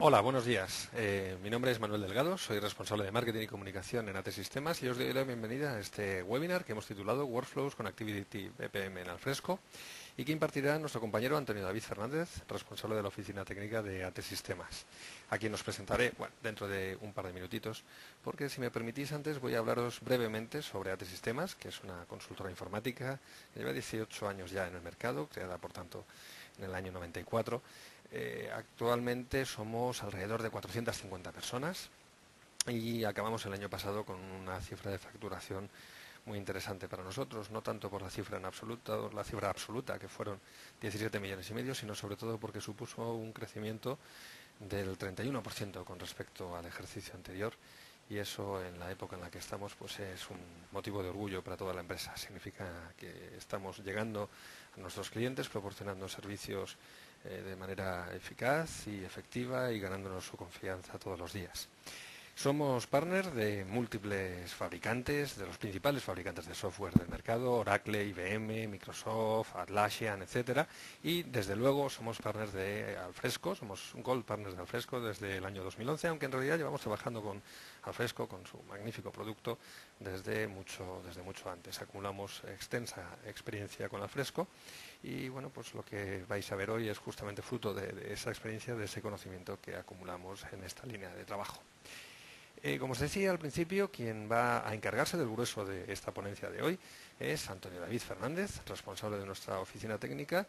Hola, buenos días. Mi nombre es Manuel Delgado, soy responsable de Marketing y Comunicación en AT Sistemas y os doy la bienvenida a este webinar que hemos titulado Workflows con Activity BPM en Alfresco y que impartirá nuestro compañero Antonio David Fernández, responsable de la Oficina Técnica de AT Sistemas, a quien os presentaré dentro de un par de minutitos, porque si me permitís antes voy a hablaros brevemente sobre AT Sistemas, que es una consultora informática que lleva 18 años ya en el mercado, creada por tanto en el año 94. Actualmente somos alrededor de 450 personas y acabamos el año pasado con una cifra de facturación muy interesante para nosotros, no tanto por la cifra en absoluta, la cifra absoluta que fueron 17 millones y medio, sino sobre todo porque supuso un crecimiento del 31% con respecto al ejercicio anterior, y eso en la época en la que estamos pues es un motivo de orgullo para toda la empresa. Significa que estamos llegando a nuestros clientes proporcionando servicios de manera eficaz y efectiva y ganándonos su confianza todos los días. Somos partner de múltiples fabricantes, de los principales fabricantes de software del mercado: Oracle, IBM, Microsoft, Atlassian, etcétera. Y desde luego somos partners de Alfresco, somos Gold Partners de Alfresco desde el año 2011, aunque en realidad llevamos trabajando con Alfresco, con su magnífico producto, desde mucho antes. Acumulamos extensa experiencia con Alfresco y bueno, pues lo que vais a ver hoy es justamente fruto de esa experiencia, de ese conocimiento que acumulamos en esta línea de trabajo. Como os decía al principio, quien va a encargarse del grueso de esta ponencia de hoy es Antonio David Fernández, responsable de nuestra oficina técnica,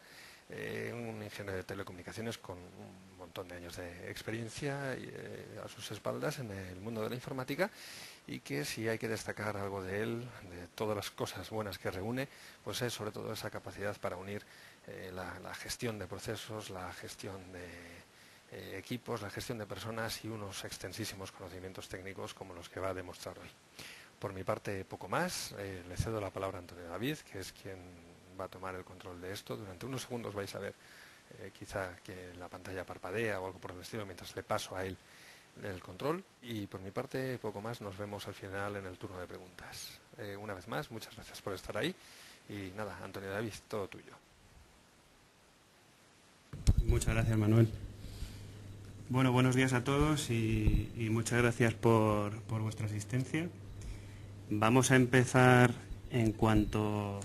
un ingeniero de telecomunicaciones con un montón de años de experiencia a sus espaldas en el mundo de la informática, y que si hay que destacar algo de él, de todas las cosas buenas que reúne, pues es sobre todo esa capacidad para unir la gestión de procesos, la gestión de equipos, la gestión de personas y unos extensísimos conocimientos técnicos como los que va a demostrar hoy. Por mi parte, poco más. Le cedo la palabra a Antonio David, que es quien va a tomar el control de esto. Durante unos segundos vais a ver quizá que la pantalla parpadea o algo por el estilo mientras le paso a él el control, y por mi parte poco más. Nos vemos al final en el turno de preguntas. Una vez más, muchas gracias por estar ahí y nada, Antonio David, todo tuyo. Muchas gracias, Manuel. Bueno, buenos días a todos y muchas gracias por vuestra asistencia. Vamos a empezar en cuanto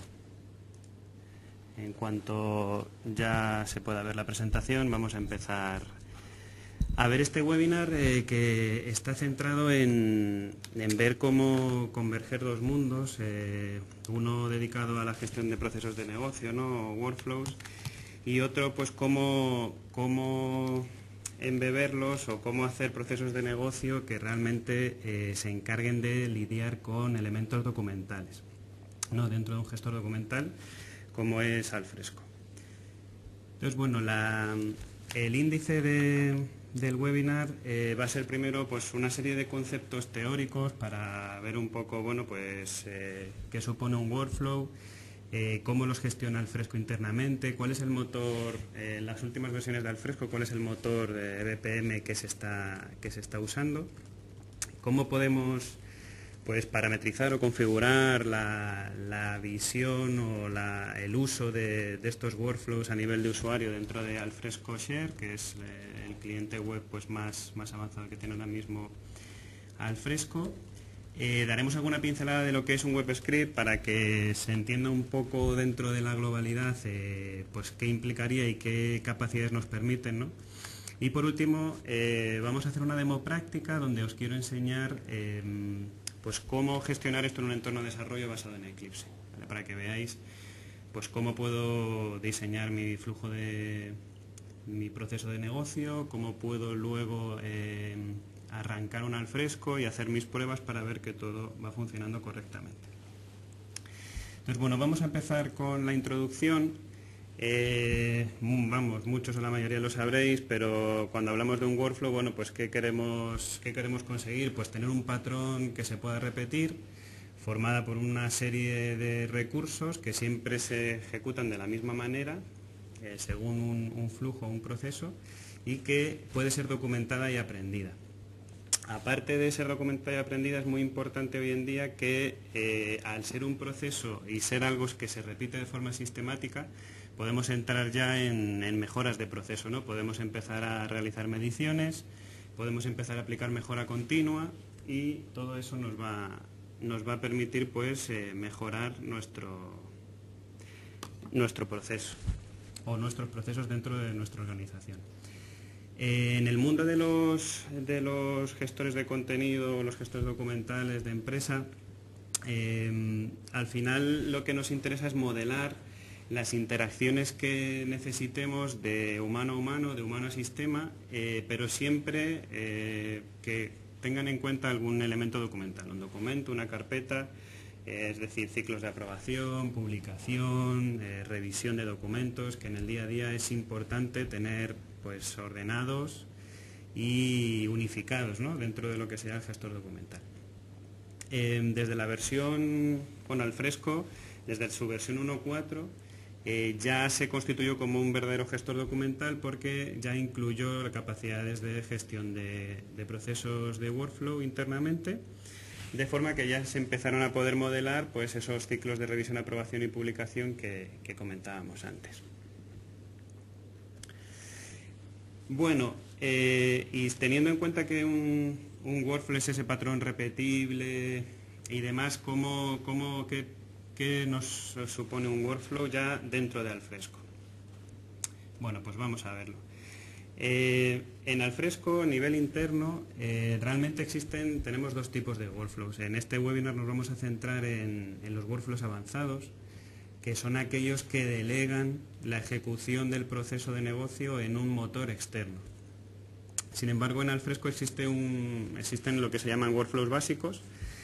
ya se pueda ver la presentación. Vamos a empezar a ver este webinar que está centrado en ver cómo converger dos mundos, uno dedicado a la gestión de procesos de negocio, ¿no? Workflows, y otro pues cómo embeberlos o cómo hacer procesos de negocio que realmente se encarguen de lidiar con elementos documentales, ¿no? Dentro de un gestor documental como es Alfresco. Entonces, bueno, el índice del webinar va a ser primero pues una serie de conceptos teóricos para ver un poco, bueno, pues qué supone un workflow, cómo los gestiona Alfresco internamente, cuál es el motor, en las últimas versiones de Alfresco, cuál es el motor de BPM que se está usando, cómo podemos pues parametrizar o configurar la visión o el uso de estos workflows a nivel de usuario dentro de Alfresco Share, que es el cliente web pues más avanzado que tiene ahora mismo Alfresco. Daremos alguna pincelada de lo que es un web script para que se entienda un poco dentro de la globalidad pues qué implicaría y qué capacidades nos permiten, ¿no? Y por último vamos a hacer una demo práctica donde os quiero enseñar pues cómo gestionar esto en un entorno de desarrollo basado en Eclipse, ¿vale? Para que veáis pues cómo puedo diseñar mi flujo de mi proceso de negocio, cómo puedo luego arrancar un Alfresco y hacer mis pruebas para ver que todo va funcionando correctamente. Entonces, bueno, vamos a empezar con la introducción. Vamos, muchos o la mayoría lo sabréis, pero cuando hablamos de un workflow, bueno, pues ¿qué queremos conseguir? Pues tener un patrón que se pueda repetir, formada por una serie de recursos que siempre se ejecutan de la misma manera, según un flujo o un proceso, y que puede ser documentada y aprendida. Aparte de ser documentada y aprendida, es muy importante hoy en día que al ser un proceso y ser algo que se repite de forma sistemática, podemos entrar ya en mejoras de proceso, ¿no? Podemos empezar a realizar mediciones, podemos empezar a aplicar mejora continua y todo eso nos va a permitir pues mejorar nuestro proceso o nuestros procesos dentro de nuestra organización. En el mundo de los gestores de contenido, los gestores documentales de empresa, al final lo que nos interesa es modelar las interacciones que necesitemos de humano a humano, de humano a sistema, pero siempre que tengan en cuenta algún elemento documental, un documento, una carpeta, es decir, ciclos de aprobación, publicación, revisión de documentos, que en el día a día es importante tener pues ordenados y unificados, ¿no?, dentro de lo que sea el gestor documental. Desde la versión con Alfresco, desde su versión 1.4, ya se constituyó como un verdadero gestor documental porque ya incluyó las capacidades de gestión de procesos de workflow internamente, de forma que ya se empezaron a poder modelar pues esos ciclos de revisión, aprobación y publicación que comentábamos antes. Bueno, y teniendo en cuenta que un workflow es ese patrón repetible y demás, ¿qué nos supone un workflow ya dentro de Alfresco? Bueno, pues vamos a verlo. En Alfresco, a nivel interno, realmente tenemos dos tipos de workflows. En este webinar nos vamos a centrar en los workflows avanzados, que son aquellos que delegan la ejecución del proceso de negocio en un motor externo. Sin embargo, en Alfresco existen lo que se llaman workflows básicos,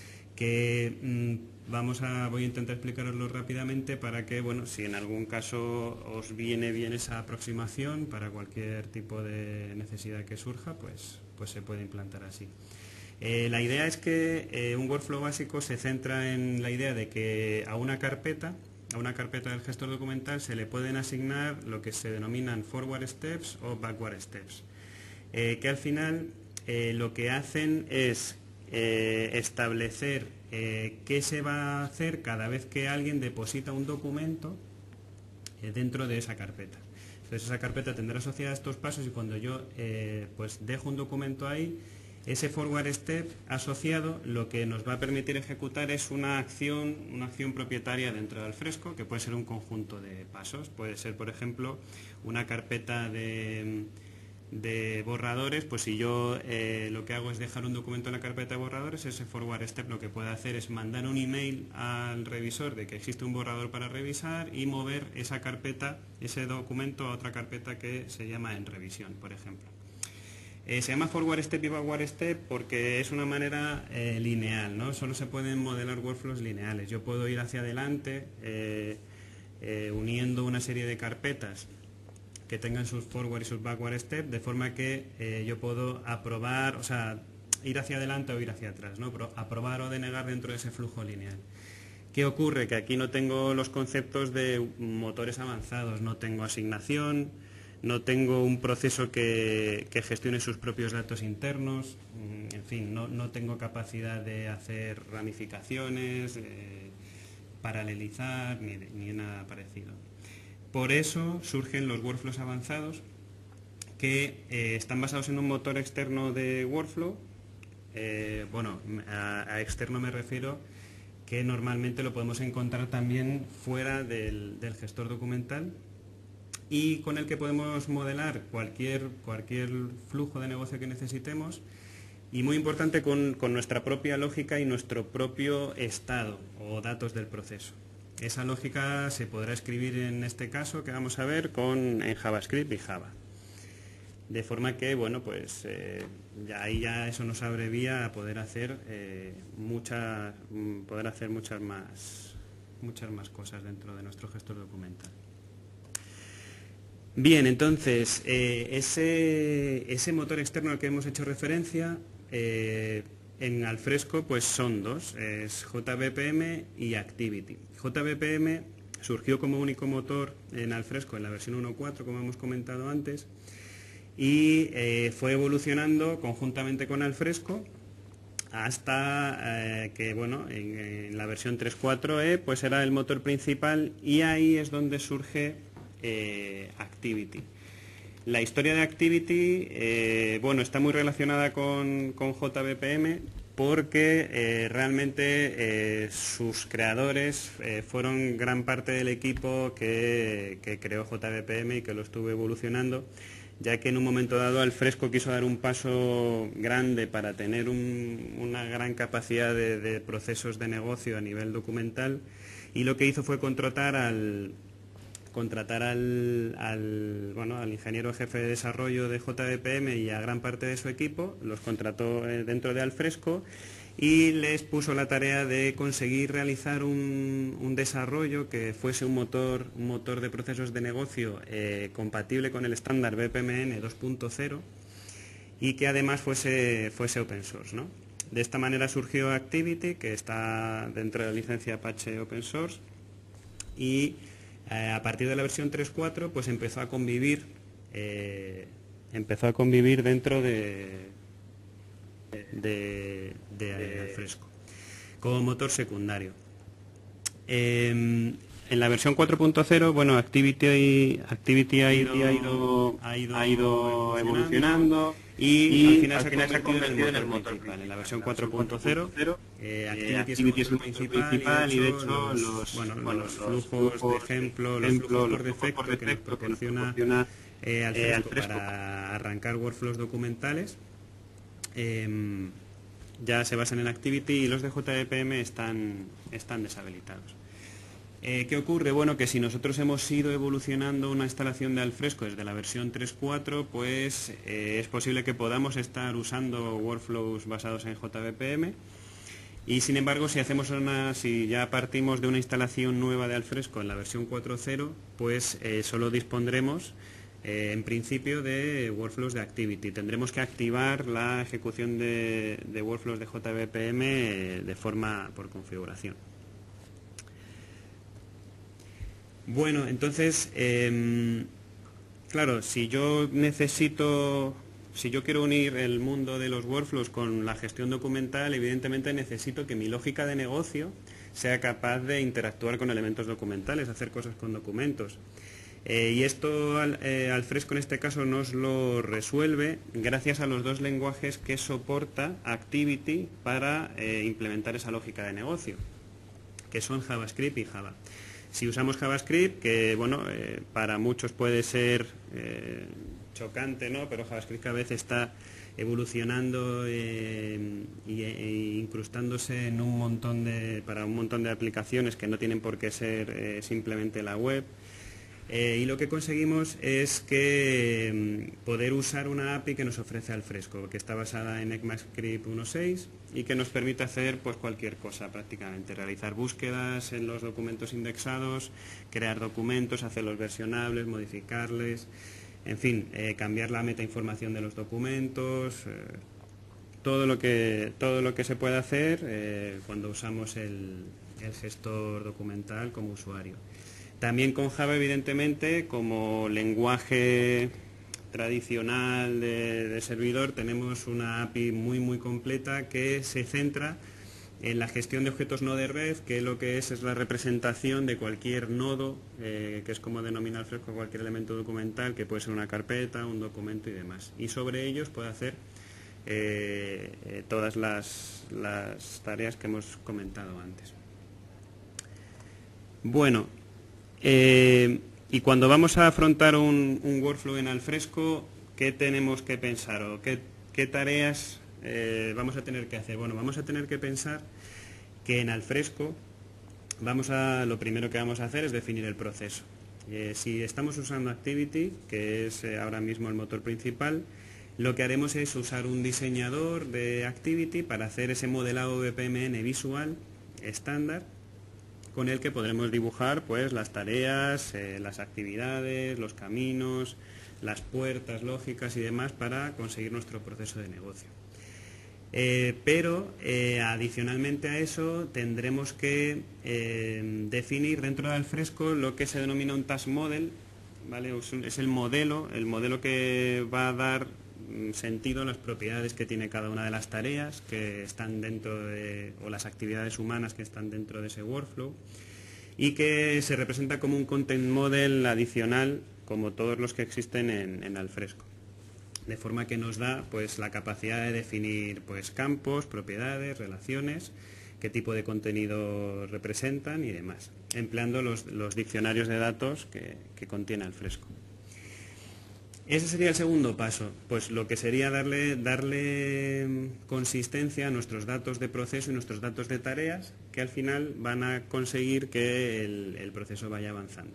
que voy a intentar explicaroslo rápidamente para que, bueno, si en algún caso os viene bien esa aproximación para cualquier tipo de necesidad que surja, pues se puede implantar así. La idea es que un workflow básico se centra en la idea de que a una carpeta del gestor documental se le pueden asignar lo que se denominan forward steps o backward steps, que al final lo que hacen es establecer qué se va a hacer cada vez que alguien deposita un documento dentro de esa carpeta. Entonces esa carpeta tendrá asociada estos pasos y cuando yo pues dejo un documento ahí, ese forward step asociado lo que nos va a permitir ejecutar es una acción propietaria dentro de Alfresco, que puede ser un conjunto de pasos. Puede ser, por ejemplo, una carpeta de borradores. Pues si yo lo que hago es dejar un documento en la carpeta de borradores, ese forward step lo que puede hacer es mandar un email al revisor de que existe un borrador para revisar y mover esa carpeta, ese documento a otra carpeta que se llama en revisión, por ejemplo. Se llama forward step y backward step porque es una manera lineal, ¿no? Solo se pueden modelar workflows lineales. Yo puedo ir hacia adelante uniendo una serie de carpetas que tengan sus forward y sus backward step, de forma que yo puedo aprobar, o sea, ir hacia adelante o ir hacia atrás, ¿no? Pero aprobar o denegar dentro de ese flujo lineal. ¿Qué ocurre? Que aquí no tengo los conceptos de motores avanzados, no tengo asignación, no tengo un proceso que gestione sus propios datos internos, en fin, no tengo capacidad de hacer ramificaciones, paralelizar, ni nada parecido. Por eso surgen los workflows avanzados, que están basados en un motor externo de workflow. Bueno, a externo me refiero que normalmente lo podemos encontrar también fuera del gestor documental, y con el que podemos modelar cualquier flujo de negocio que necesitemos, y muy importante con nuestra propia lógica y nuestro propio estado o datos del proceso. Esa lógica se podrá escribir en este caso que vamos a ver en JavaScript y Java. De forma que, bueno, pues ya eso nos abre vía a poder hacer muchas más cosas dentro de nuestro gestor documental. Bien, entonces, ese motor externo al que hemos hecho referencia, en Alfresco pues son dos, es JBPM y Activity. JBPM surgió como único motor en Alfresco en la versión 1.4, como hemos comentado antes, y fue evolucionando conjuntamente con Alfresco hasta que, bueno, en la versión 3.4 pues era el motor principal, y ahí es donde surge Activity. La historia de Activity, está muy relacionada con JVPM porque realmente sus creadores fueron gran parte del equipo que creó JVPM y que lo estuvo evolucionando, ya que en un momento dado Alfresco quiso dar un paso grande para tener una gran capacidad de procesos de negocio a nivel documental, y lo que hizo fue contratar al ingeniero jefe de desarrollo de JVPM y a gran parte de su equipo. Los contrató dentro de Alfresco y les puso la tarea de conseguir realizar un desarrollo que fuese un motor de procesos de negocio compatible con el estándar BPMN 2.0 y que además fuese open source, ¿no? De esta manera surgió Activity, que está dentro de la licencia Apache Open Source, y a partir de la versión 3.4 pues empezó a convivir dentro de Alfresco como motor secundario. En la versión 4.0, Activity ha ido evolucionando y al final se ha convertido en el motor principal. En la versión 4.0 Activity es el motor principal y de hecho los flujos de ejemplo, los flujos por defecto que nos proporciona Alfresco para arrancar workflows documentales ya se basan en Activity, y los de JVPM están deshabilitados. ¿Qué ocurre? Bueno, que si nosotros hemos ido evolucionando una instalación de Alfresco desde la versión 3.4, pues es posible que podamos estar usando workflows basados en JVPM, y sin embargo si ya partimos de una instalación nueva de Alfresco en la versión 4.0, pues solo dispondremos en principio de workflows de Activity. Tendremos que activar la ejecución de workflows de JVPM de forma por configuración. Bueno, entonces, claro, si yo quiero unir el mundo de los workflows con la gestión documental, evidentemente necesito que mi lógica de negocio sea capaz de interactuar con elementos documentales, hacer cosas con documentos. Y esto Alfresco en este caso nos lo resuelve gracias a los dos lenguajes que soporta Activity para implementar esa lógica de negocio, que son JavaScript y Java. Si usamos JavaScript, que para muchos puede ser chocante, ¿no? Pero JavaScript cada vez está evolucionando e incrustándose en para un montón de aplicaciones que no tienen por qué ser simplemente la web. Y lo que conseguimos es que poder usar una API que nos ofrece Alfresco, que está basada en ECMAScript 1.6 y que nos permite hacer pues cualquier cosa prácticamente, realizar búsquedas en los documentos indexados, crear documentos, hacerlos versionables, modificarles, en fin, cambiar la metainformación de los documentos, todo lo que se puede hacer cuando usamos el gestor documental como usuario. También con Java, evidentemente, como lenguaje tradicional de servidor, tenemos una API muy completa que se centra en la gestión de objetos Node-RED, que lo que es la representación de cualquier nodo, que es como denomina Alfresco cualquier elemento documental, que puede ser una carpeta, un documento y demás. Y sobre ellos puede hacer todas las tareas que hemos comentado antes. Bueno, y cuando vamos a afrontar un workflow en Alfresco, ¿qué tenemos que pensar o qué tareas vamos a tener que hacer? Bueno, vamos a tener que pensar que en Alfresco lo primero que vamos a hacer es definir el proceso. Si estamos usando Activity, que es ahora mismo el motor principal, lo que haremos es usar un diseñador de Activity para hacer ese modelado BPMN visual estándar, con el que podremos dibujar pues las tareas, las actividades, los caminos, las puertas lógicas y demás para conseguir nuestro proceso de negocio. Pero adicionalmente a eso tendremos que definir dentro de Alfresco lo que se denomina un task model, ¿vale? Es el modelo que va a dar sentido a las propiedades que tiene cada una de las tareas que están dentro o las actividades humanas que están dentro de ese workflow. y que se representa como un content model adicional, como todos los que existen en Alfresco. De forma que nos da pues la capacidad de definir pues campos, propiedades, relaciones, qué tipo de contenido representan y demás, empleando los diccionarios de datos que contiene Alfresco. Ese sería el segundo paso, pues lo que sería darle consistencia a nuestros datos de proceso y nuestros datos de tareas, que al final van a conseguir que el proceso vaya avanzando.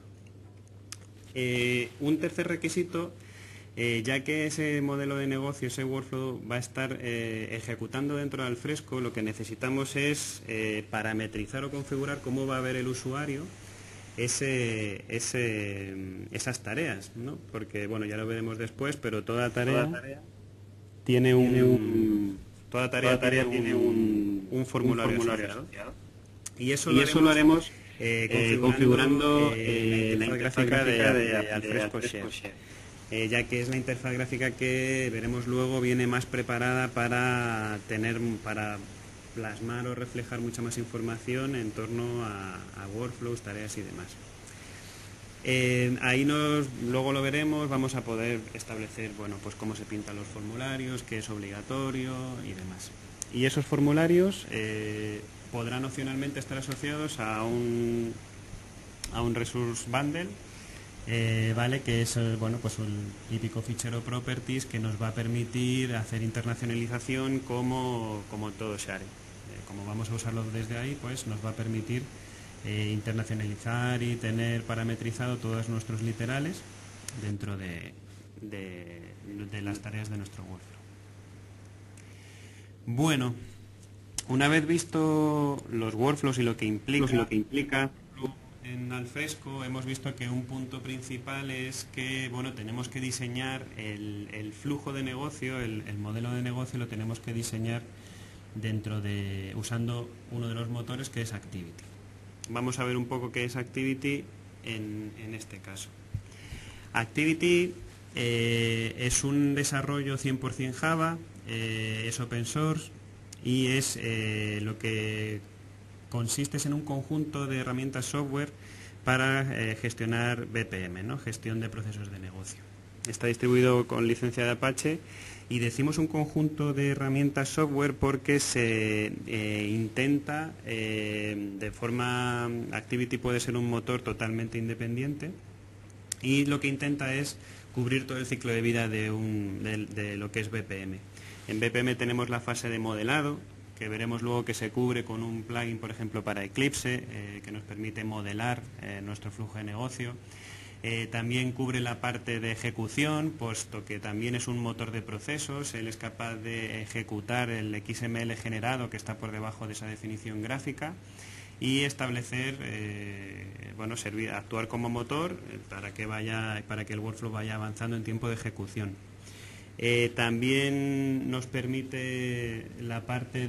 Un tercer requisito, ya que ese modelo de negocio, ese workflow va a estar ejecutando dentro de Alfresco, lo que necesitamos es parametrizar o configurar cómo va a ver el usuario esas tareas, ¿no? Porque, bueno, ya lo veremos después, pero toda tarea tiene un formulario asociado. Y eso lo haremos configurando la interfaz gráfica de Alfresco Share. Ya que es la interfaz gráfica que veremos luego viene más preparada para plasmar o reflejar mucha más información en torno a workflows, tareas y demás. Ahí luego lo veremos, vamos a poder establecer, bueno, pues cómo se pintan los formularios, qué es obligatorio y demás. Y esos formularios podrán opcionalmente estar asociados a un resource bundle, ¿vale? Que es bueno, pues un típico fichero properties que nos va a permitir hacer internacionalización como todo Share. Como vamos a usarlo desde ahí, pues nos va a permitir internacionalizar y tener parametrizado todos nuestros literales dentro de las tareas de nuestro workflow. Bueno, una vez visto los workflows y lo que implica en Alfresco, hemos visto que un punto principal es que, bueno, tenemos que diseñar el flujo de negocio, el modelo de negocio lo tenemos que diseñar usando uno de los motores, que es Activity. Vamos a ver un poco qué es Activity en este caso. Activity es un desarrollo 100% Java, es open source y es lo que consiste en un conjunto de herramientas software para gestionar BPM, ¿no? Gestión de procesos de negocio. Está distribuido con licencia de Apache y decimos un conjunto de herramientas software porque se intenta de forma... Activity puede ser un motor totalmente independiente y lo que intenta es cubrir todo el ciclo de vida de lo que es BPM. En BPM tenemos la fase de modelado, que veremos luego que se cubre con un plugin, por ejemplo, para Eclipse, que nos permite modelar nuestro flujo de negocio. También cubre la parte de ejecución, puesto que también es un motor de procesos. Él es capaz de ejecutar el XML generado que está por debajo de esa definición gráfica y establecer, actuar como motor para que el workflow vaya avanzando en tiempo de ejecución. También nos permite la parte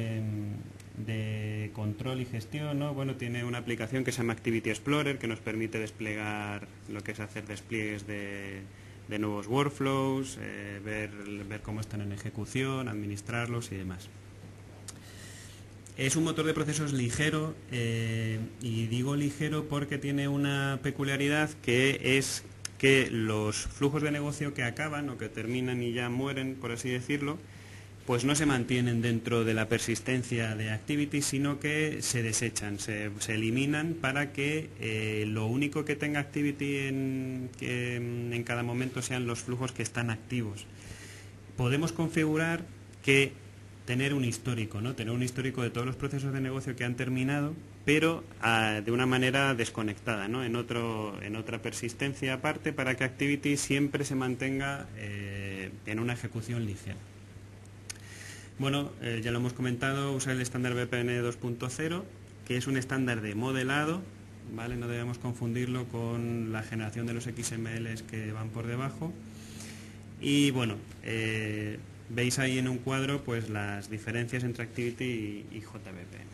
de control y gestión, ¿no? Bueno, tiene una aplicación que se llama Activity Explorer que nos permite desplegar lo que es hacer despliegues de nuevos workflows, ver cómo están en ejecución, administrarlos y demás. Es un motor de procesos ligero y digo ligero porque tiene una peculiaridad que es que los flujos de negocio que acaban o que terminan y ya mueren, por así decirlo, pues no se mantienen dentro de la persistencia de Activity, sino que se desechan, se eliminan para que lo único que tenga Activity en cada momento sean los flujos que están activos. Podemos configurar que tener un histórico, ¿no? Tener un histórico de todos los procesos de negocio que han terminado, pero de una manera desconectada, ¿no? En otra persistencia aparte, para que Activity siempre se mantenga en una ejecución ligera. Bueno, ya lo hemos comentado, usa el estándar BPM 2.0, que es un estándar de modelado, ¿vale? No debemos confundirlo con la generación de los XMLs que van por debajo. Y bueno, veis ahí en un cuadro pues las diferencias entre Activity y JBPM.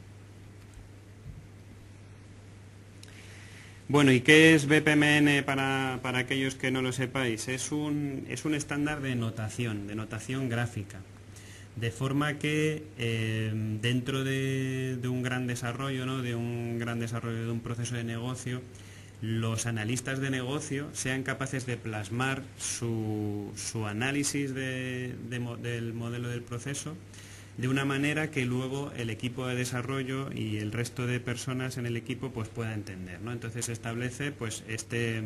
Bueno, ¿y qué es BPMN para aquellos que no lo sepáis? Es un estándar de notación gráfica. De forma que dentro de un gran desarrollo, ¿no? de un gran desarrollo de un proceso de negocio, los analistas de negocio sean capaces de plasmar su análisis del modelo del proceso de una manera que luego el equipo de desarrollo y el resto de personas en el equipo pues pueda entender, ¿no? Entonces se establece pues este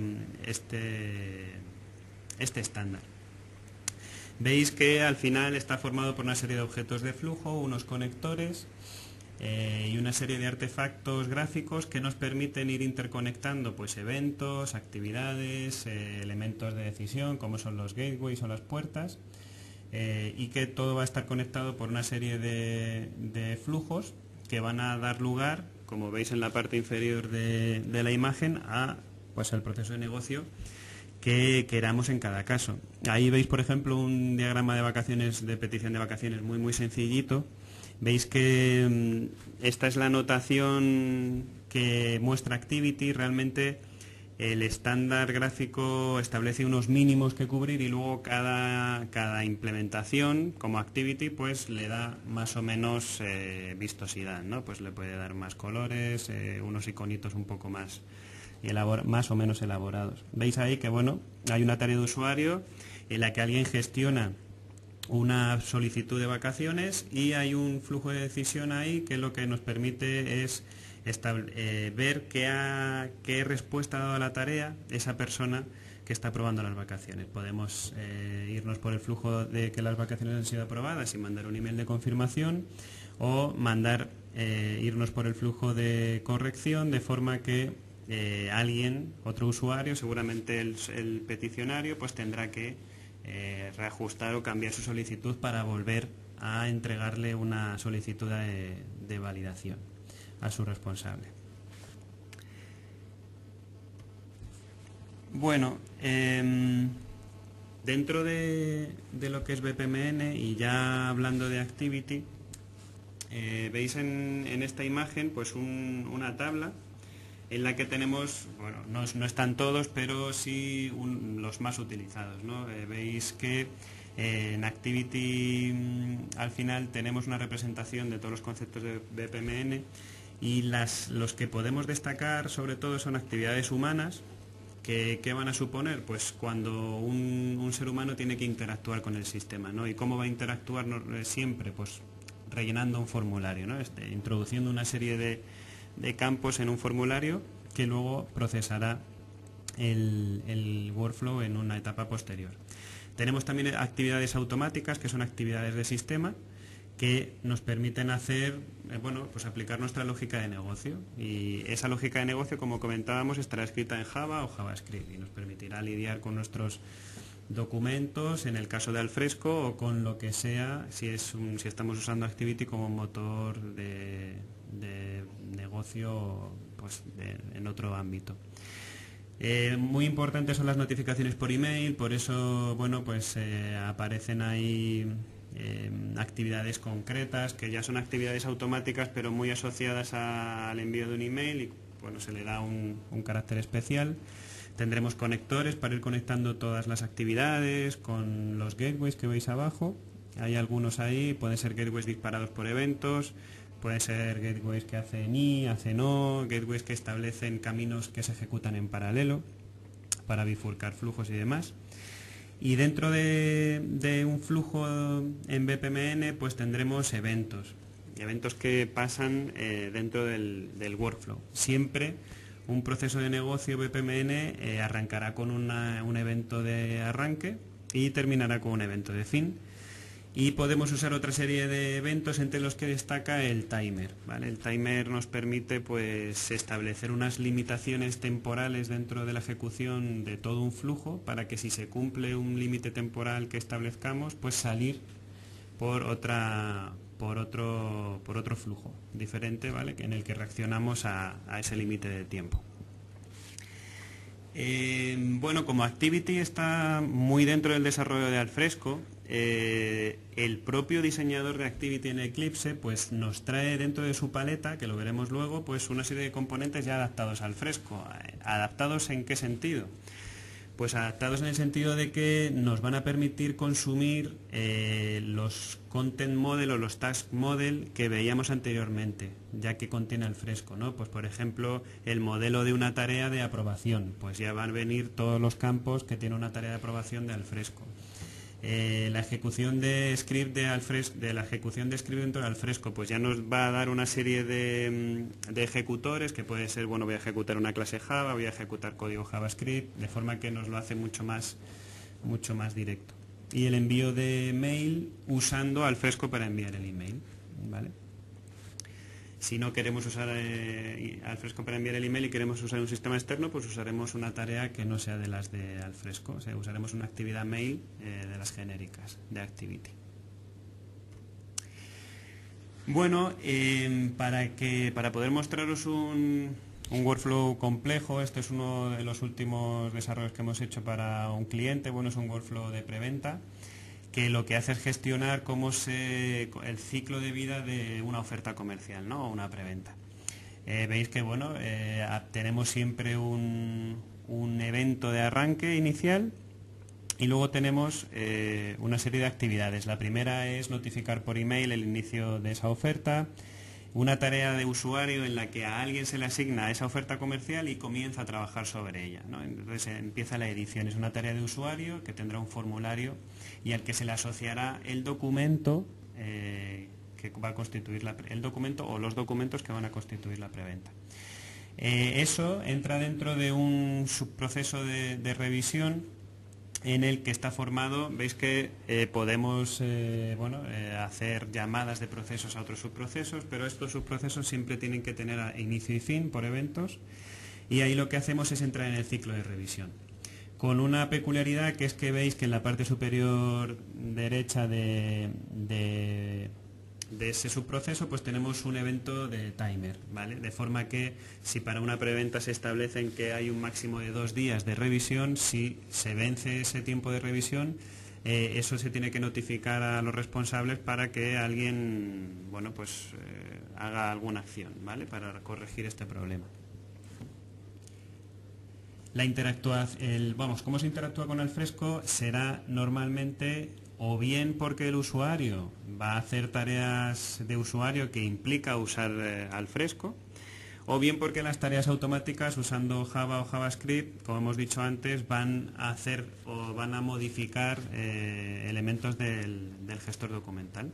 estándar. Veis que al final está formado por una serie de objetos de flujo, unos conectores y una serie de artefactos gráficos que nos permiten ir interconectando pues eventos, actividades, elementos de decisión como son los gateways o las puertas, y que todo va a estar conectado por una serie de flujos que van a dar lugar, como veis en la parte inferior de la imagen, a pues el proceso de negocio que queramos en cada caso. Ahí veis, por ejemplo, un diagrama de vacaciones, de petición de vacaciones muy sencillito. Veis que esta es la notación que muestra Activity. Realmente el estándar gráfico establece unos mínimos que cubrir y luego cada implementación como Activity pues le da más o menos vistosidad, ¿no? Pues le puede dar más colores, unos iconitos un poco más o menos elaborados. Veis ahí que bueno, hay una tarea de usuario en la que alguien gestiona una solicitud de vacaciones y hay un flujo de decisión ahí que lo que nos permite es ver qué respuesta ha dado a la tarea esa persona que está aprobando las vacaciones. Podemos irnos por el flujo de que las vacaciones han sido aprobadas y mandar un email de confirmación, o irnos por el flujo de corrección, de forma que alguien, otro usuario, seguramente el peticionario, pues tendrá que reajustar o cambiar su solicitud para volver a entregarle una solicitud de validación a su responsable. Bueno, dentro de lo que es BPMN y ya hablando de Activity, veis en esta imagen pues una tabla en la que tenemos, bueno, no están todos, pero sí los más utilizados, ¿no? Veis que en Activity al final tenemos una representación de todos los conceptos de BPMN y los que podemos destacar sobre todo son actividades humanas. ¿Qué van a suponer? Pues cuando un ser humano tiene que interactuar con el sistema, ¿no? ¿Y cómo va a interactuar siempre? Pues rellenando un formulario, ¿no? Introduciendo una serie de campos en un formulario que luego procesará el workflow en una etapa posterior. Tenemos también actividades automáticas, que son actividades de sistema, que nos permiten pues aplicar nuestra lógica de negocio. Y esa lógica de negocio, como comentábamos, estará escrita en Java o JavaScript y nos permitirá lidiar con nuestros documentos, en el caso de Alfresco, o con lo que sea, si estamos usando Activity como motor de negocio pues en otro ámbito. Muy importantes son las notificaciones por email, por eso bueno, pues aparecen ahí actividades concretas que ya son actividades automáticas pero muy asociadas al envío de un email y bueno, se le da un carácter especial. Tendremos conectores para ir conectando todas las actividades con los gateways que veis abajo. Hay algunos ahí, pueden ser gateways disparados por eventos, pueden ser gateways que hacen hacen O, gateways que establecen caminos que se ejecutan en paralelo para bifurcar flujos y demás. Y dentro de un flujo en BPMN pues tendremos eventos que pasan dentro del workflow. Siempre un proceso de negocio BPMN arrancará con un evento de arranque y terminará con un evento de fin. Y podemos usar otra serie de eventos entre los que destaca el timer, ¿vale? El timer nos permite pues establecer unas limitaciones temporales dentro de la ejecución de todo un flujo para que si se cumple un límite temporal que establezcamos, pues salir por otro flujo diferente, ¿vale? En el que reaccionamos a ese límite de tiempo. Bueno, como Activity está muy dentro del desarrollo de Alfresco, el propio diseñador de Activity en Eclipse pues nos trae dentro de su paleta, que lo veremos luego, pues una serie de componentes ya adaptados a Alfresco. ¿Adaptados en qué sentido? Pues adaptados en el sentido de que nos van a permitir consumir los content model o los task model que veíamos anteriormente, ya que contiene Alfresco, ¿no? Pues por ejemplo, el modelo de una tarea de aprobación, pues ya van a venir todos los campos que tiene una tarea de aprobación de Alfresco. La ejecución de script de la ejecución de script dentro de Alfresco, pues ya nos va a dar una serie de ejecutores que puede ser, bueno, voy a ejecutar una clase Java, voy a ejecutar código JavaScript, de forma que nos lo hace mucho más directo. Y el envío de mail usando Alfresco para enviar el email, ¿vale? Si no queremos usar Alfresco para enviar el email y queremos usar un sistema externo, pues usaremos una tarea que no sea de las de Alfresco. O sea, usaremos una actividad mail de las genéricas, de Activity. Bueno, para poder mostraros un workflow complejo, este es uno de los últimos desarrollos que hemos hecho para un cliente. Bueno, es un workflow de preventa, que lo que hace es gestionar el ciclo de vida de una oferta comercial, ¿no? O una preventa. Veis que bueno, tenemos siempre un evento de arranque inicial y luego tenemos una serie de actividades. La primera es notificar por email el inicio de esa oferta, una tarea de usuario en la que a alguien se le asigna esa oferta comercial y comienza a trabajar sobre ella, ¿no? Entonces empieza la edición, es una tarea de usuario que tendrá un formulario y al que se le asociará el documento que va a constituir el documento o los documentos que van a constituir la preventa. Eso entra dentro de un subproceso de revisión en el que está formado. Veis que podemos hacer llamadas de procesos a otros subprocesos, pero estos subprocesos siempre tienen que tener inicio y fin por eventos, y ahí lo que hacemos es entrar en el ciclo de revisión, con una peculiaridad, que es que veis que en la parte superior derecha de ese subproceso pues tenemos un evento de timer, ¿vale? De forma que si para una preventa se establecen que hay un máximo de 2 días de revisión, si se vence ese tiempo de revisión, eso se tiene que notificar a los responsables para que alguien, bueno, pues haga alguna acción, ¿vale? Para corregir este problema. ¿Cómo se interactúa con Alfresco? Será normalmente o bien porque el usuario va a hacer tareas de usuario que implica usar Alfresco, o bien porque las tareas automáticas usando Java o JavaScript, como hemos dicho antes, van a hacer o van a modificar elementos del gestor documental.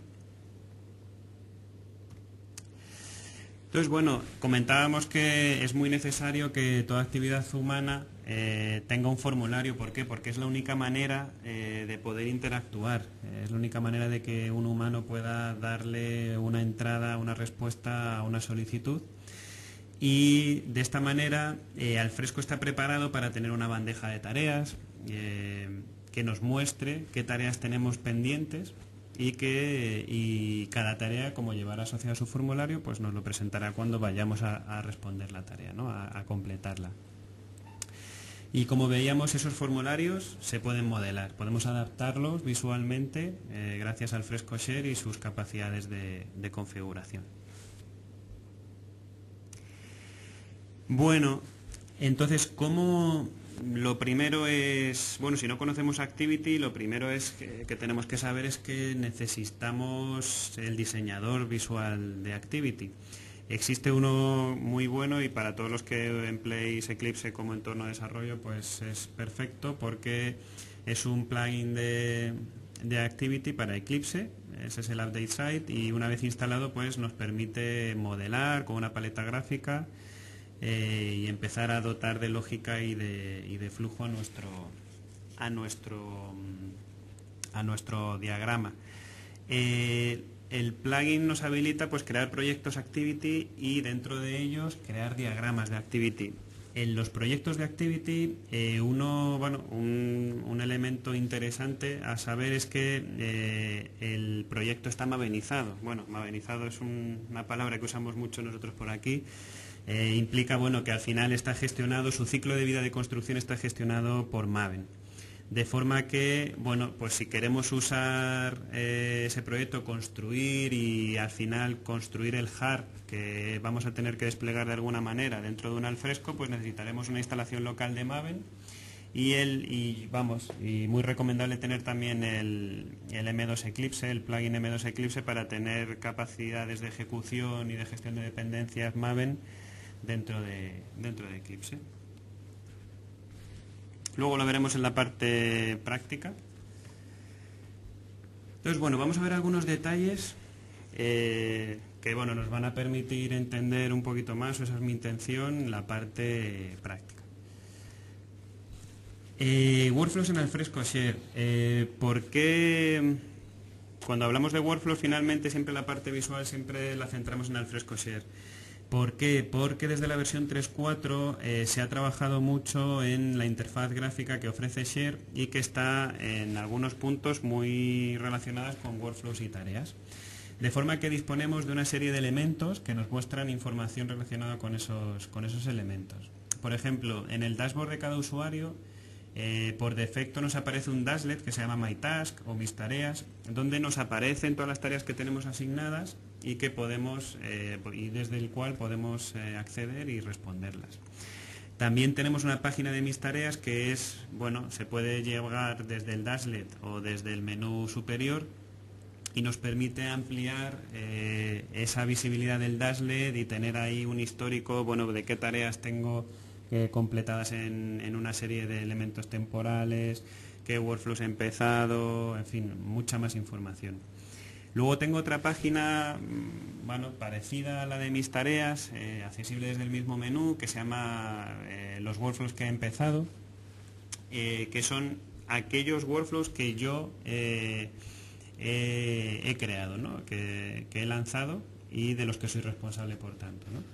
Entonces, bueno, comentábamos que es muy necesario que toda actividad humana tenga un formulario. ¿Por qué? Porque es la única manera de poder interactuar, es la única manera de que un humano pueda darle una entrada, una respuesta a una solicitud. Y de esta manera Alfresco está preparado para tener una bandeja de tareas que nos muestre qué tareas tenemos pendientes, y cada tarea, como llevará asociado a su formulario, pues nos lo presentará cuando vayamos a responder la tarea, ¿no? a completarla. Y como veíamos, esos formularios se pueden modelar, podemos adaptarlos visualmente gracias al Alfresco Share y sus capacidades de configuración. Bueno, entonces, lo primero es, bueno, si no conocemos Activity, lo primero que tenemos que saber es que necesitamos el diseñador visual de Activity. Existe uno muy bueno, y para todos los que empleéis Eclipse como entorno de desarrollo, pues es perfecto, porque es un plugin de Activity para Eclipse. Ese es el Update Site, y una vez instalado pues nos permite modelar con una paleta gráfica y empezar a dotar de lógica y de flujo a nuestro diagrama. El plugin nos habilita pues crear proyectos Activity y dentro de ellos crear diagramas de Activity. En los proyectos de Activity, un elemento interesante a saber es que el proyecto está mavenizado. Bueno, mavenizado es una palabra que usamos mucho nosotros por aquí. Implica, que al final está gestionado, su ciclo de vida de construcción está gestionado por Maven. De forma que, pues si queremos usar ese proyecto, construir y al final construir el hard que vamos a tener que desplegar de alguna manera dentro de un Alfresco, pues necesitaremos una instalación local de Maven, y muy recomendable tener también el M2 Eclipse, el plugin M2 Eclipse, para tener capacidades de ejecución y de gestión de dependencias Maven dentro de Eclipse. Luego lo veremos en la parte práctica. Entonces, bueno, vamos a ver algunos detalles que nos van a permitir entender un poquito más, o esa es mi intención, la parte práctica. Workflows en Alfresco Share. ¿Por qué cuando hablamos de workflows finalmente siempre la parte visual siempre la centramos en Alfresco Share? ¿Por qué? Porque desde la versión 3.4 se ha trabajado mucho en la interfaz gráfica que ofrece Share y que está en algunos puntos muy relacionadas con workflows y tareas. De forma que disponemos de una serie de elementos que nos muestran información relacionada con esos elementos. Por ejemplo, en el dashboard de cada usuario, por defecto nos aparece un dashlet que se llama My Task o Mis Tareas, donde nos aparecen todas las tareas que tenemos asignadas y que podemos y desde el cual podemos acceder y responderlas. También tenemos una página de Mis Tareas que se puede llegar desde el dashlet o desde el menú superior y nos permite ampliar esa visibilidad del dashlet y tener ahí un histórico de qué tareas tengo completadas en una serie de elementos temporales, qué workflows he empezado, en fin, mucha más información. Luego tengo otra página parecida a la de Mis Tareas, accesible desde el mismo menú, que se llama los workflows que he empezado, que son aquellos workflows que yo he creado, ¿no? que he lanzado y de los que soy responsable, por tanto, ¿no?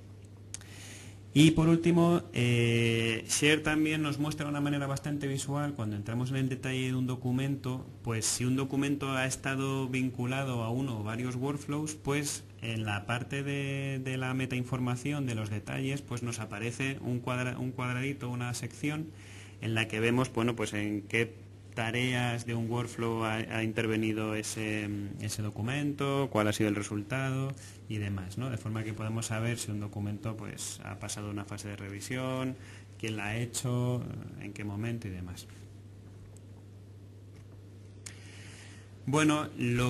Y por último, Share también nos muestra de una manera bastante visual, cuando entramos en el detalle de un documento, pues si un documento ha estado vinculado a uno o varios workflows, pues en la parte de la metainformación, de los detalles, pues nos aparece un cuadradito, una sección en la que vemos, pues en qué tareas de un workflow ha intervenido ese documento, cuál ha sido el resultado y demás, ¿no? De forma que podemos saber si un documento ha pasado una fase de revisión, quién la ha hecho, en qué momento y demás. Bueno,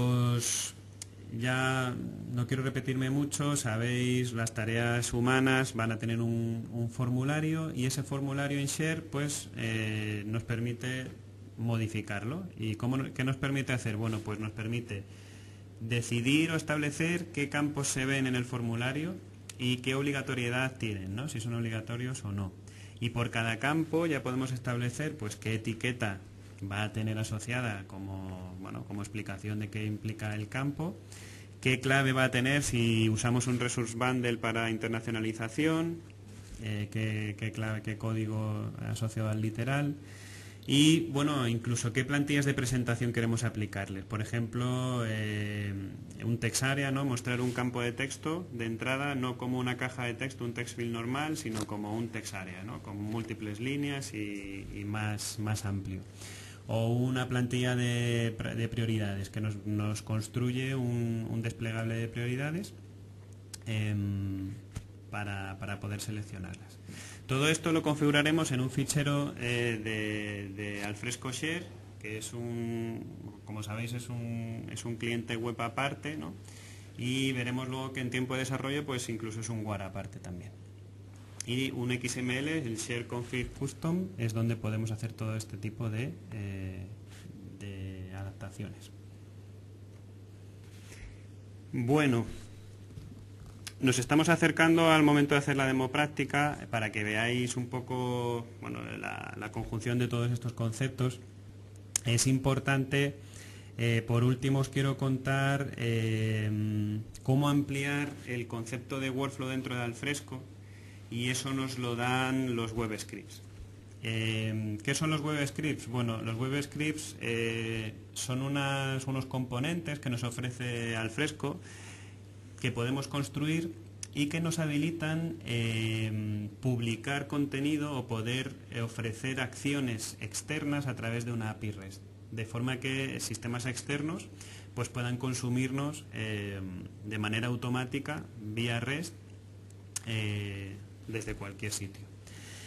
ya no quiero repetirme mucho, sabéis, las tareas humanas van a tener un formulario y ese formulario en Share nos permite modificarlo. ¿Y qué nos permite hacer? Pues nos permite decidir o establecer qué campos se ven en el formulario y qué obligatoriedad tienen, ¿no? Si son obligatorios o no. Y por cada campo ya podemos establecer qué etiqueta va a tener asociada como explicación de qué implica el campo, qué clave va a tener si usamos un resource bundle para internacionalización, qué código asociado al literal. Y incluso qué plantillas de presentación queremos aplicarles. Por ejemplo, un text area, ¿no? Mostrar un campo de texto de entrada, no como una caja de texto, un text field normal, sino como un text area, ¿no? Con múltiples líneas y más amplio. O una plantilla de prioridades que nos construye un desplegable de prioridades para poder seleccionarlas. Todo esto lo configuraremos en un fichero de Alfresco Share, que es como sabéis, es un cliente web aparte, ¿no? Y veremos luego que en tiempo de desarrollo incluso es un WAR aparte también. Y un XML, el Share Config Custom, es donde podemos hacer todo este tipo de adaptaciones. Bueno, nos estamos acercando al momento de hacer la demo práctica para que veáis un poco la conjunción de todos estos conceptos. Es importante, por último os quiero contar cómo ampliar el concepto de workflow dentro de Alfresco, y eso nos lo dan los web scripts. ¿Qué son los web scripts? Bueno, los web scripts son unos componentes que nos ofrece Alfresco, que podemos construir y que nos habilitan publicar contenido o poder ofrecer acciones externas a través de una API REST, de forma que sistemas externos puedan consumirnos de manera automática vía REST desde cualquier sitio.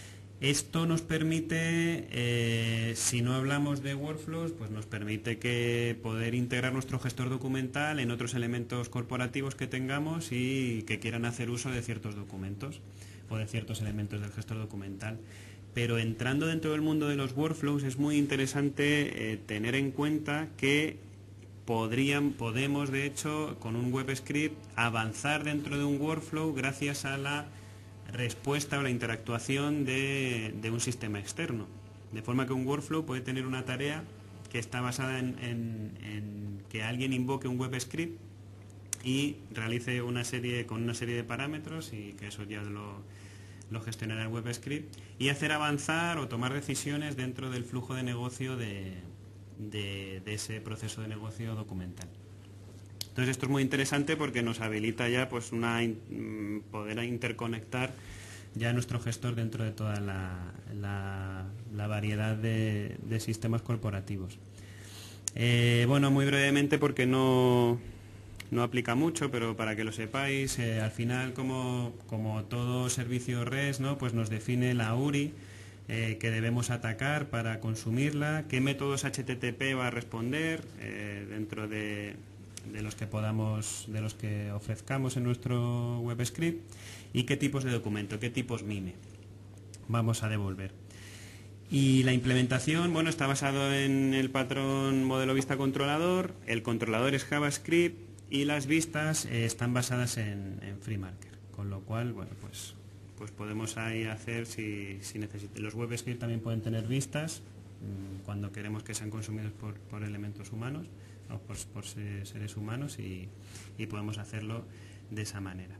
Esto nos permite, si no hablamos de workflows, pues nos permite poder integrar nuestro gestor documental en otros elementos corporativos que tengamos y que quieran hacer uso de ciertos documentos o de ciertos elementos del gestor documental. Pero entrando dentro del mundo de los workflows es muy interesante tener en cuenta que podemos, de hecho, con un web script avanzar dentro de un workflow gracias a la respuesta o la interactuación de un sistema externo. De forma que un workflow puede tener una tarea que está basada en que alguien invoque un web script y realice con una serie de parámetros, y que eso ya lo gestionará el web script, y hacer avanzar o tomar decisiones dentro del flujo de negocio de ese proceso de negocio documental. Entonces esto es muy interesante porque nos habilita ya pues poder interconectar ya nuestro gestor dentro de toda la variedad de sistemas corporativos. Bueno, muy brevemente, porque no aplica mucho, pero para que lo sepáis, al final, como todo servicio REST, ¿no? Pues nos define la URI que debemos atacar para consumirla, qué métodos HTTP va a responder dentro de los que ofrezcamos en nuestro web script, y qué tipos de documento, qué tipos MIME vamos a devolver. Y la implementación, bueno, está basado en el patrón modelo vista controlador. El controlador es JavaScript y las vistas están basadas en FreeMarker, con lo cual, bueno, pues podemos ahí hacer, si necesitamos. Los web script también pueden tener vistas cuando queremos que sean consumidos por elementos humanos o por seres humanos, y podemos hacerlo de esa manera.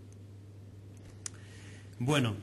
Bueno,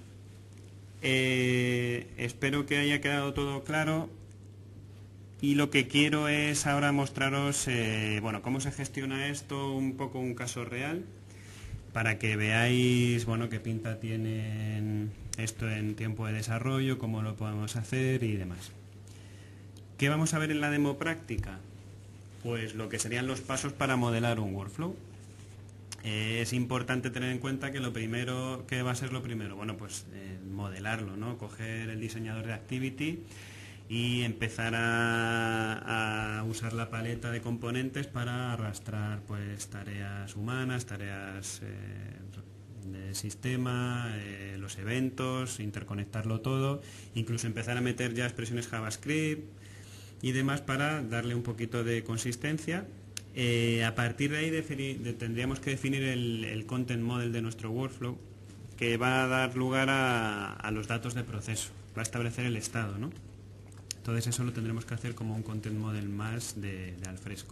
espero que haya quedado todo claro, y lo que quiero es ahora mostraros bueno, cómo se gestiona esto, un poco un caso real, para que veáis, bueno, qué pinta tiene esto en tiempo de desarrollo, cómo lo podemos hacer y demás. ¿Qué vamos a ver en la demo práctica? Pues lo que serían los pasos para modelar un workflow. Es importante tener en cuenta que ¿qué va a ser lo primero? Bueno, pues modelarlo, ¿no? Coger el diseñador de Activity y empezar a usar la paleta de componentes para arrastrar pues tareas humanas, tareas de sistema, los eventos, interconectarlo todo, incluso empezar a meter ya expresiones JavaScript y demás para darle un poquito de consistencia. A partir de ahí tendríamos que definir el content model de nuestro workflow, que va a dar lugar a los datos de proceso, va a establecer el estado, ¿no? Entonces eso lo tendremos que hacer como un content model más de Alfresco.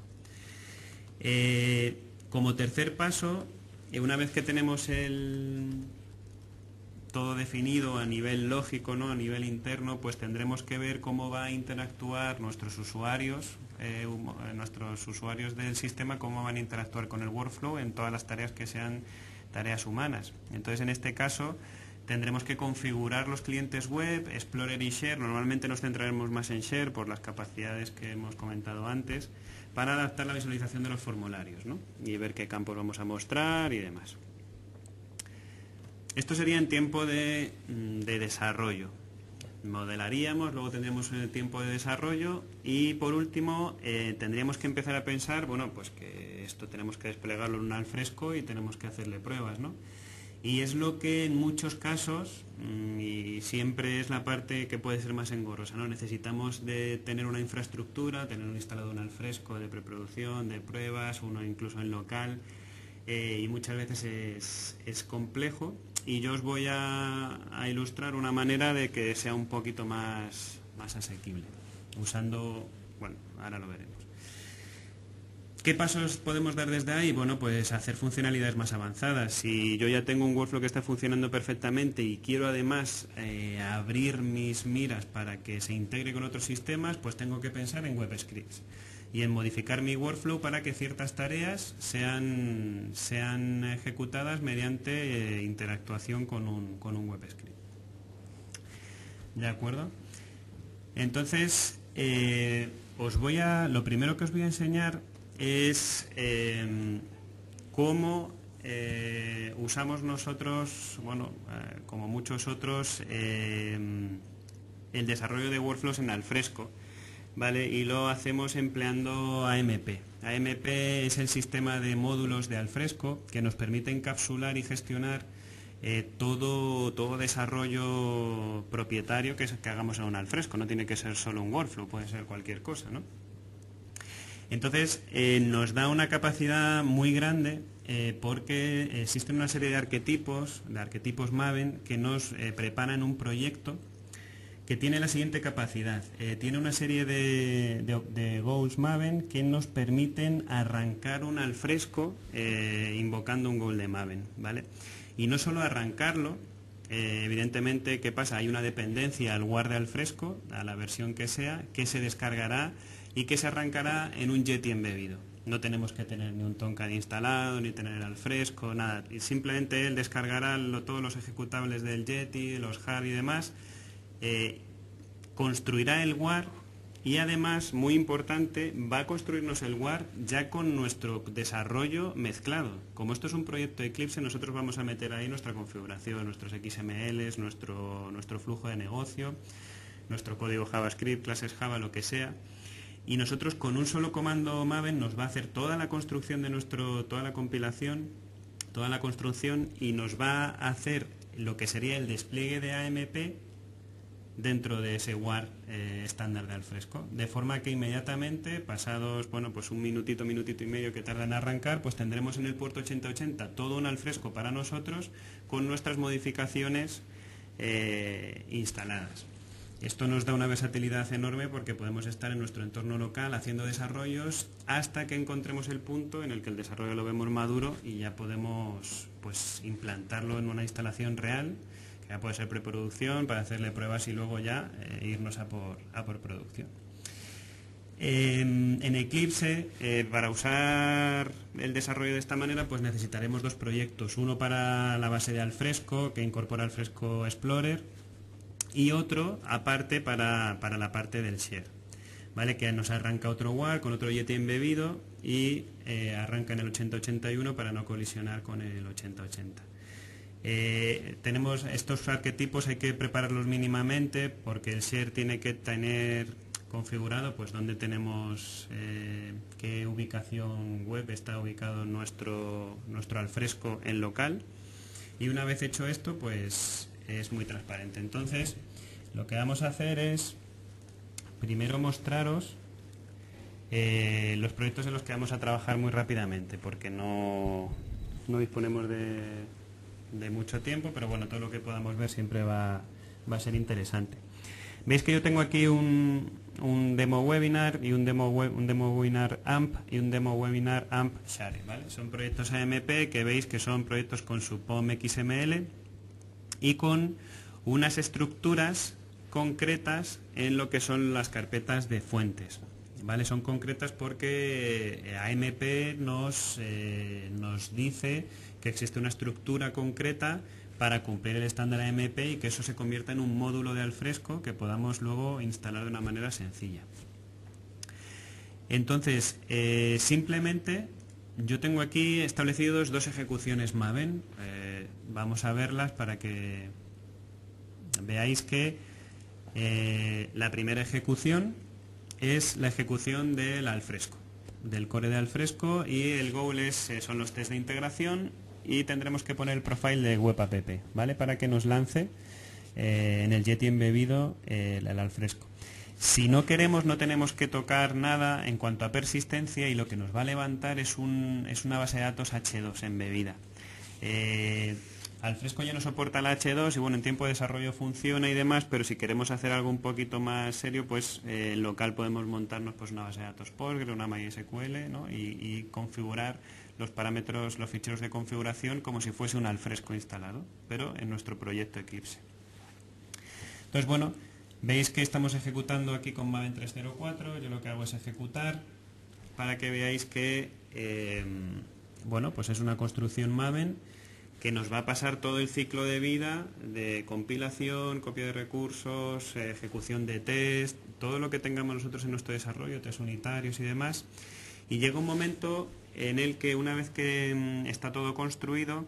Como tercer paso, una vez que tenemos todo definido a nivel lógico, ¿no? A nivel interno, pues tendremos que ver cómo va a interactuar nuestros usuarios del sistema, cómo van a interactuar con el workflow en todas las tareas que sean tareas humanas. Entonces, en este caso, tendremos que configurar los clientes web, Explorer y Share. Normalmente nos centraremos más en Share por las capacidades que hemos comentado antes, para adaptar la visualización de los formularios, ¿no? Y ver qué campos vamos a mostrar y demás. Esto sería en tiempo de desarrollo. Modelaríamos, luego tendríamos el tiempo de desarrollo, y por último tendríamos que empezar a pensar, bueno, pues que esto tenemos que desplegarlo en un Alfresco y tenemos que hacerle pruebas, ¿no? Y es lo que en muchos casos, y siempre es la parte que puede ser más engorrosa, ¿no? Necesitamos de tener una infraestructura, tener instalado un Alfresco de preproducción, de pruebas, uno incluso en local, y muchas veces es complejo, y yo os voy a ilustrar una manera de que sea un poquito más asequible, usando, bueno, ahora lo veremos. ¿Qué pasos podemos dar desde ahí? Bueno, pues hacer funcionalidades más avanzadas. Si yo ya tengo un workflow que está funcionando perfectamente y quiero además abrir mis miras para que se integre con otros sistemas, pues tengo que pensar en web scripts y en modificar mi workflow para que ciertas tareas sean ejecutadas mediante interactuación con un web script. ¿De acuerdo? Entonces, lo primero que os voy a enseñar es cómo usamos nosotros, bueno, como muchos otros, el desarrollo de workflows en Alfresco, ¿vale? Y lo hacemos empleando AMP. AMP es el sistema de módulos de Alfresco que nos permite encapsular y gestionar todo desarrollo propietario que hagamos en un Alfresco. No tiene que ser solo un workflow, puede ser cualquier cosa, ¿no? Entonces nos da una capacidad muy grande porque existen una serie de arquetipos Maven que nos preparan un proyecto que tiene la siguiente capacidad. Tiene una serie de goals Maven que nos permiten arrancar un Alfresco invocando un goal de Maven, ¿vale? Y no solo arrancarlo, evidentemente, ¿qué pasa? Hay una dependencia al War de Alfresco, a la versión que sea, que se descargará y que se arrancará en un Yeti embebido. No tenemos que tener ni un Tomcat instalado, ni tener Alfresco, nada. Y simplemente él descargará todos los ejecutables del Yeti, los jar y demás, construirá el WAR y además, muy importante, va a construirnos el WAR ya con nuestro desarrollo mezclado. Como esto es un proyecto Eclipse, nosotros vamos a meter ahí nuestra configuración, nuestros XMLs, nuestro flujo de negocio, nuestro código JavaScript, clases Java, lo que sea. Y nosotros con un solo comando Maven nos va a hacer toda la construcción de toda la compilación, toda la construcción, y nos va a hacer lo que sería el despliegue de AMP dentro de ese WAR estándar de Alfresco, de forma que inmediatamente, pasados, bueno, pues un minutito y medio que tarda en arrancar, pues tendremos en el puerto 8080 todo un Alfresco para nosotros con nuestras modificaciones instaladas. Esto nos da una versatilidad enorme porque podemos estar en nuestro entorno local haciendo desarrollos hasta que encontremos el punto en el que el desarrollo lo vemos maduro y ya podemos, pues, implantarlo en una instalación real, que ya puede ser preproducción, para hacerle pruebas y luego ya irnos a por producción. En Eclipse, para usar el desarrollo de esta manera, pues necesitaremos dos proyectos. Uno para la base de Alfresco, que incorpora Alfresco Explorer, y otro aparte para la parte del share, ¿vale? Que nos arranca otro WAR con otro Yeti embebido y arranca en el 8081 para no colisionar con el 8080. Tenemos estos arquetipos, hay que prepararlos mínimamente porque el share tiene que tener configurado pues dónde tenemos qué ubicación web está ubicado nuestro Alfresco en local, y una vez hecho esto pues es muy transparente. Entonces lo que vamos a hacer es primero mostraros los proyectos en los que vamos a trabajar muy rápidamente porque no disponemos de mucho tiempo, pero bueno, todo lo que podamos ver siempre va a ser interesante. Veis que yo tengo aquí un demo webinar y un demo webinar AMP y un demo webinar AMP Share, ¿vale? Son proyectos AMP que veis que son proyectos con su POM XML y con unas estructuras concretas en lo que son las carpetas de fuentes, ¿vale? Son concretas porque AMP nos dice que existe una estructura concreta para cumplir el estándar AMP y que eso se convierta en un módulo de Alfresco que podamos luego instalar de una manera sencilla. Entonces, simplemente yo tengo aquí establecidos dos ejecuciones Maven. Vamos a verlas para que veáis que la primera ejecución es la ejecución del Alfresco, del core de Alfresco, y el goal son los test de integración, y tendremos que poner el profile de web app, ¿vale? Para que nos lance en el Yeti embebido el Alfresco. Si no queremos, no tenemos que tocar nada en cuanto a persistencia, y lo que nos va a levantar es una base de datos H2 embebida. Alfresco ya no soporta la H2 y bueno, en tiempo de desarrollo funciona y demás, pero si queremos hacer algo un poquito más serio, pues en local podemos montarnos pues una base de datos Postgre, una MySQL, ¿no? y configurar los parámetros, los ficheros de configuración como si fuese un Alfresco instalado, pero en nuestro proyecto Eclipse. Entonces, bueno, veis que estamos ejecutando aquí con Maven 304, yo lo que hago es ejecutar para que veáis que, bueno, pues es una construcción Maven que nos va a pasar todo el ciclo de vida de compilación, copia de recursos, ejecución de test, todo lo que tengamos nosotros en nuestro desarrollo, test unitarios y demás. Y llega un momento en el que una vez que está todo construido,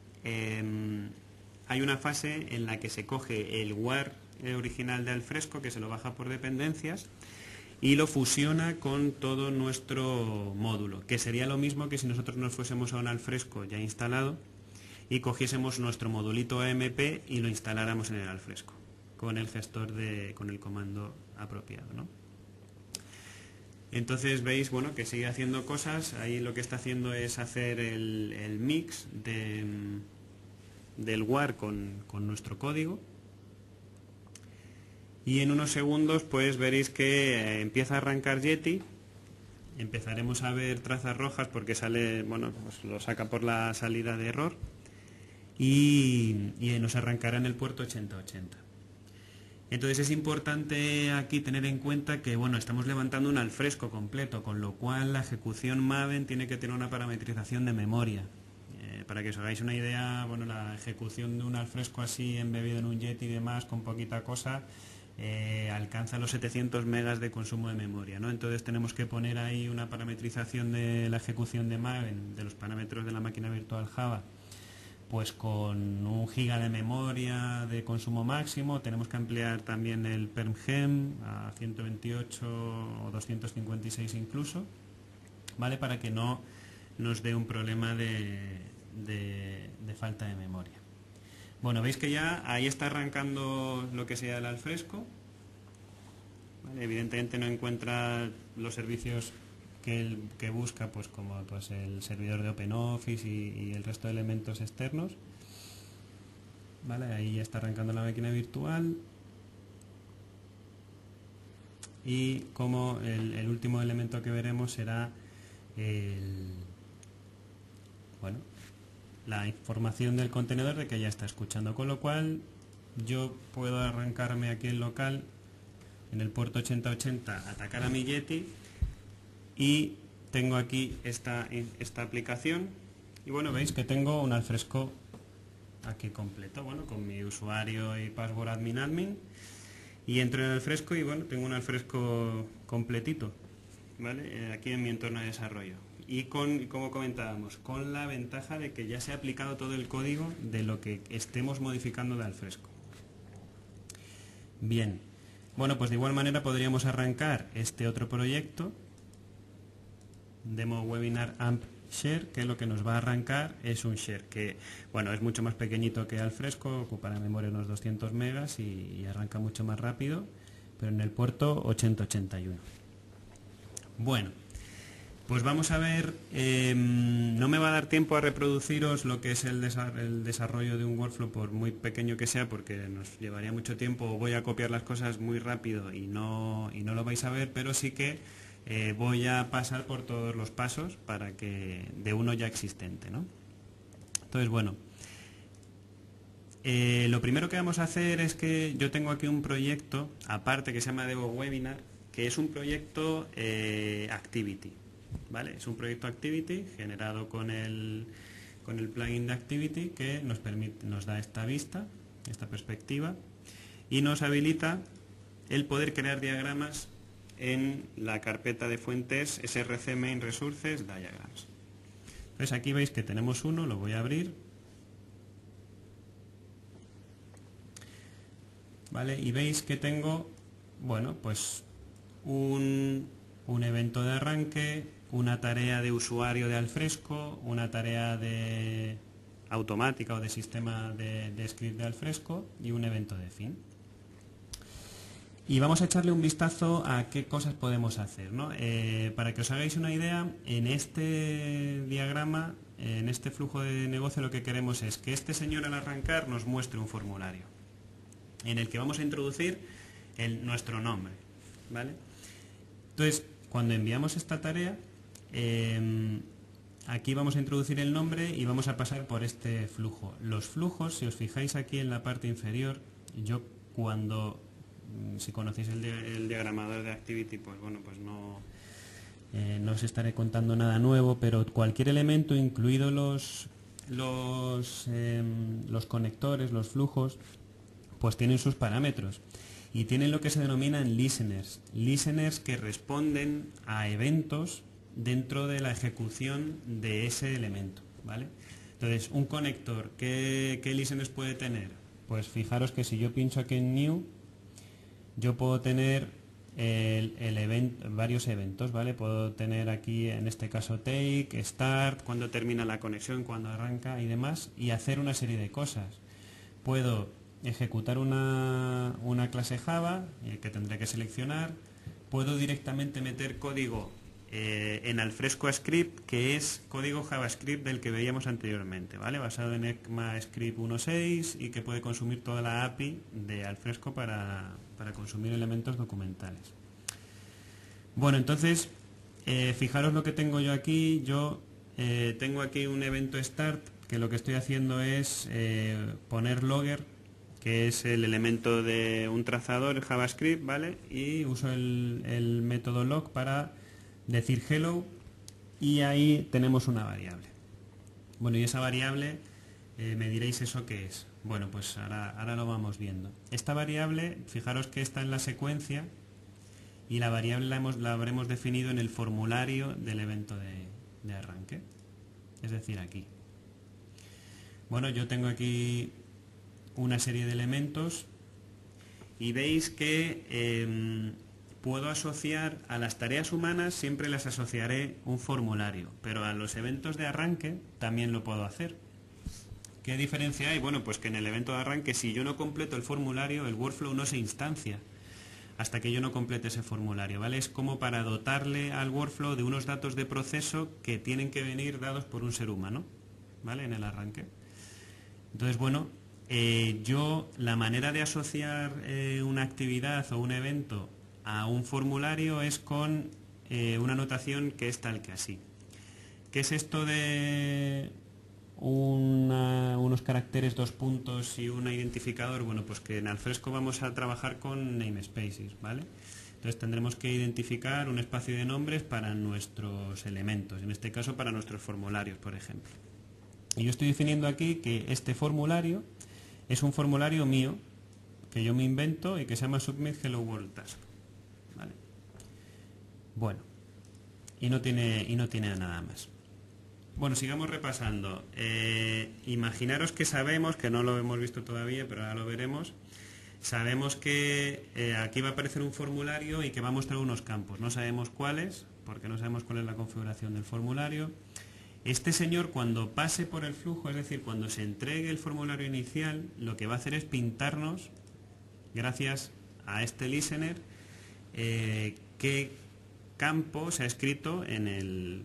hay una fase en la que se coge el WAR original de Alfresco, que se lo baja por dependencias, y lo fusiona con todo nuestro módulo, que sería lo mismo que si nosotros nos fuésemos a un Alfresco ya instalado y cogiésemos nuestro modulito AMP y lo instaláramos en el Alfresco, con el gestor con el comando apropiado, ¿no? Entonces veis, bueno, que sigue haciendo cosas. Ahí lo que está haciendo es hacer el mix del WAR con nuestro código. Y en unos segundos pues veréis que empieza a arrancar Yeti. Empezaremos a ver trazas rojas porque sale, bueno, pues lo saca por la salida de error. Y nos arrancará en el puerto 8080. Entonces es importante aquí tener en cuenta que, bueno, estamos levantando un Alfresco completo, con lo cual la ejecución Maven tiene que tener una parametrización de memoria. Para que os hagáis una idea, bueno, la ejecución de un Alfresco así embebido en un Yeti y demás, con poquita cosa, alcanza los 700 megas de consumo de memoria, ¿no? Entonces tenemos que poner ahí una parametrización de la ejecución de Maven, de los parámetros de la máquina virtual Java, pues con 1 giga de memoria de consumo máximo. Tenemos que ampliar también el PermGem a 128 o 256 incluso, ¿vale? Para que no nos dé un problema de falta de memoria. Bueno, veis que ya ahí está arrancando lo que sea el Alfresco, ¿vale? Evidentemente no encuentra los servicios que busca, pues como pues el servidor de OpenOffice y el resto de elementos externos, ¿vale? Ahí ya está arrancando la máquina virtual. Y como el último elemento que veremos será la información del contenedor de que ya está escuchando, con lo cual yo puedo arrancarme aquí en local, en el puerto 8080, atacar a mi Yeti, y tengo aquí esta aplicación, y bueno, veis que tengo un Alfresco aquí completo, bueno, con mi usuario y password admin, y entro en el Alfresco y bueno, tengo un Alfresco completito, ¿vale? Aquí en mi entorno de desarrollo. Y como comentábamos, con la ventaja de que ya se ha aplicado todo el código de lo que estemos modificando de Alfresco. Bien, bueno, pues de igual manera podríamos arrancar este otro proyecto, Demo Webinar Amp Share, que lo que nos va a arrancar es un share que, bueno, es mucho más pequeñito que Alfresco, ocupa la memoria unos 200 megas y arranca mucho más rápido, pero en el puerto 8081. Bueno, pues vamos a ver, no me va a dar tiempo a reproduciros lo que es el desarrollo de un workflow, por muy pequeño que sea, porque nos llevaría mucho tiempo. Voy a copiar las cosas muy rápido y no lo vais a ver, pero sí que voy a pasar por todos los pasos para que de uno ya existente, ¿no? Entonces, bueno, lo primero que vamos a hacer es que yo tengo aquí un proyecto aparte que se llama Demo Webinar, que es un proyecto Activity, ¿vale? Es un proyecto Activity generado con el plugin de Activity, que nos da esta vista, esta perspectiva, y nos habilita el poder crear diagramas en la carpeta de fuentes src main resources diagrams. Entonces aquí veis que tenemos uno, lo voy a abrir, ¿vale? Y veis que tengo, bueno, pues un evento de arranque, una tarea de usuario de Alfresco, una tarea de automática o de sistema de script de Alfresco y un evento de fin. Y vamos a echarle un vistazo a qué cosas podemos hacer, ¿no? Para que os hagáis una idea, en este diagrama, en este flujo de negocio, lo que queremos es que este señor al arrancar nos muestre un formulario en el que vamos a introducir nuestro nombre, ¿vale? Entonces, cuando enviamos esta tarea, aquí vamos a introducir el nombre y vamos a pasar por este flujo. Los flujos, si os fijáis aquí en la parte inferior, yo si conocéis el diagramador de Activity, pues bueno, pues no os estaré contando nada nuevo, pero cualquier elemento, incluidos los conectores, los flujos, pues tienen sus parámetros y tienen lo que se denominan listeners que responden a eventos dentro de la ejecución de ese elemento, ¿vale? Entonces, un conector, ¿qué listeners puede tener? Pues fijaros que si yo pincho aquí en New, yo puedo tener varios eventos, ¿vale? Puedo tener aquí, en este caso, take, start, cuando termina la conexión, cuando arranca y demás, y hacer una serie de cosas. Puedo ejecutar una clase Java, que tendré que seleccionar. Puedo directamente meter código en Alfresco Script, que es código JavaScript del que veíamos anteriormente, ¿vale? Basado en ECMAScript 1.6 y que puede consumir toda la API de Alfresco para consumir elementos documentales. Bueno, entonces, fijaros lo que tengo yo aquí. Yo tengo aquí un evento start, que lo que estoy haciendo es poner logger, que es el elemento de un trazador JavaScript, ¿vale? Y uso el método log para decir hello, y ahí tenemos una variable. Bueno, y esa variable, me diréis eso qué es. Bueno, pues ahora lo vamos viendo. Esta variable, fijaros que está en la secuencia, y la variable la habremos definido en el formulario del evento de arranque, es decir, aquí. Bueno, yo tengo aquí una serie de elementos y veis que puedo asociar a las tareas humanas, siempre las asociaré un formulario, pero a los eventos de arranque también lo puedo hacer. ¿Qué diferencia hay? Bueno, pues que en el evento de arranque, si yo no completo el formulario, el workflow no se instancia hasta que yo no complete ese formulario, ¿vale? Es como para dotarle al workflow de unos datos de proceso que tienen que venir dados por un ser humano, ¿vale? En el arranque. Entonces, bueno, la manera de asociar una actividad o un evento a un formulario es con una notación que es tal que así. ¿Qué es esto de unos caracteres, 2 puntos y un identificador? Bueno, pues que en Alfresco vamos a trabajar con namespaces, ¿vale? Entonces tendremos que identificar un espacio de nombres para nuestros elementos, en este caso para nuestros formularios, por ejemplo. Y yo estoy definiendo aquí que este formulario es un formulario mío, que yo me invento y que se llama Submit Hello World Task, ¿vale? Bueno, y no tiene nada más. Bueno, sigamos repasando. Imaginaros que sabemos, que no lo hemos visto todavía, pero ahora lo veremos. Sabemos que aquí va a aparecer un formulario y que va a mostrar unos campos. No sabemos cuáles, porque no sabemos cuál es la configuración del formulario. Este señor, cuando pase por el flujo, es decir, cuando se entregue el formulario inicial, lo que va a hacer es pintarnos, gracias a este listener, qué campo se ha escrito en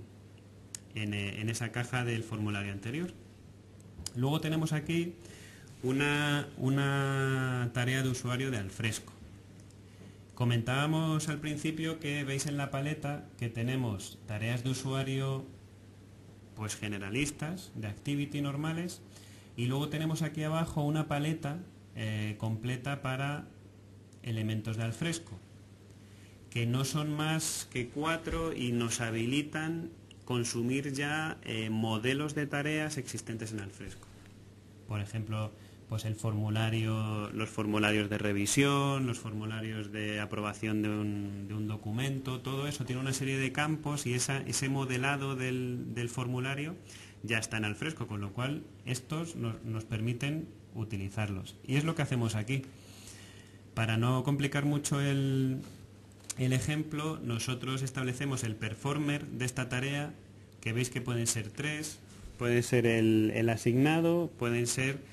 esa caja del formulario anterior. Luego tenemos aquí una tarea de usuario de Alfresco. Comentábamos al principio que veis en la paleta que tenemos tareas de usuario pues generalistas, de activity normales, y luego tenemos aquí abajo una paleta completa para elementos de Alfresco, que no son más que 4 y nos habilitan consumir ya modelos de tareas existentes en Alfresco. Por ejemplo, pues los formularios de revisión, los formularios de aprobación de un documento, todo eso tiene una serie de campos y ese modelado del formulario ya está en Alfresco, con lo cual estos nos permiten utilizarlos. Y es lo que hacemos aquí. Para no complicar mucho el ejemplo, nosotros establecemos el performer de esta tarea, que veis que pueden ser 3, puede ser el asignado, pueden ser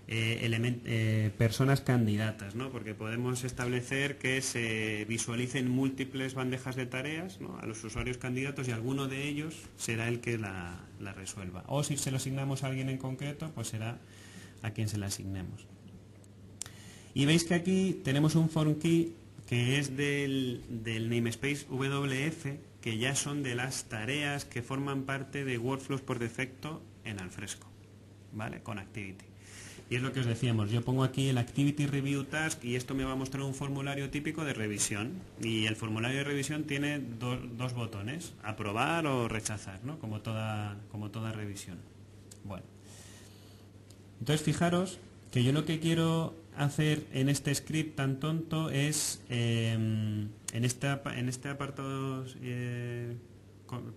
personas candidatas, ¿no? Porque podemos establecer que se visualicen múltiples bandejas de tareas, ¿no?, a los usuarios candidatos, y alguno de ellos será el que la resuelva. O si se lo asignamos a alguien en concreto, pues será a quien se la asignemos. Y veis que aquí tenemos un form key que es del namespace WF, que ya son de las tareas que forman parte de workflows por defecto en Alfresco, ¿vale? Con Activity. Y es lo que os decíamos, yo pongo aquí el Activity Review Task y esto me va a mostrar un formulario típico de revisión. Y el formulario de revisión tiene dos botones, aprobar o rechazar, ¿no? Como toda revisión. Bueno, entonces fijaros que yo lo que quiero hacer en este script tan tonto es, en este apartado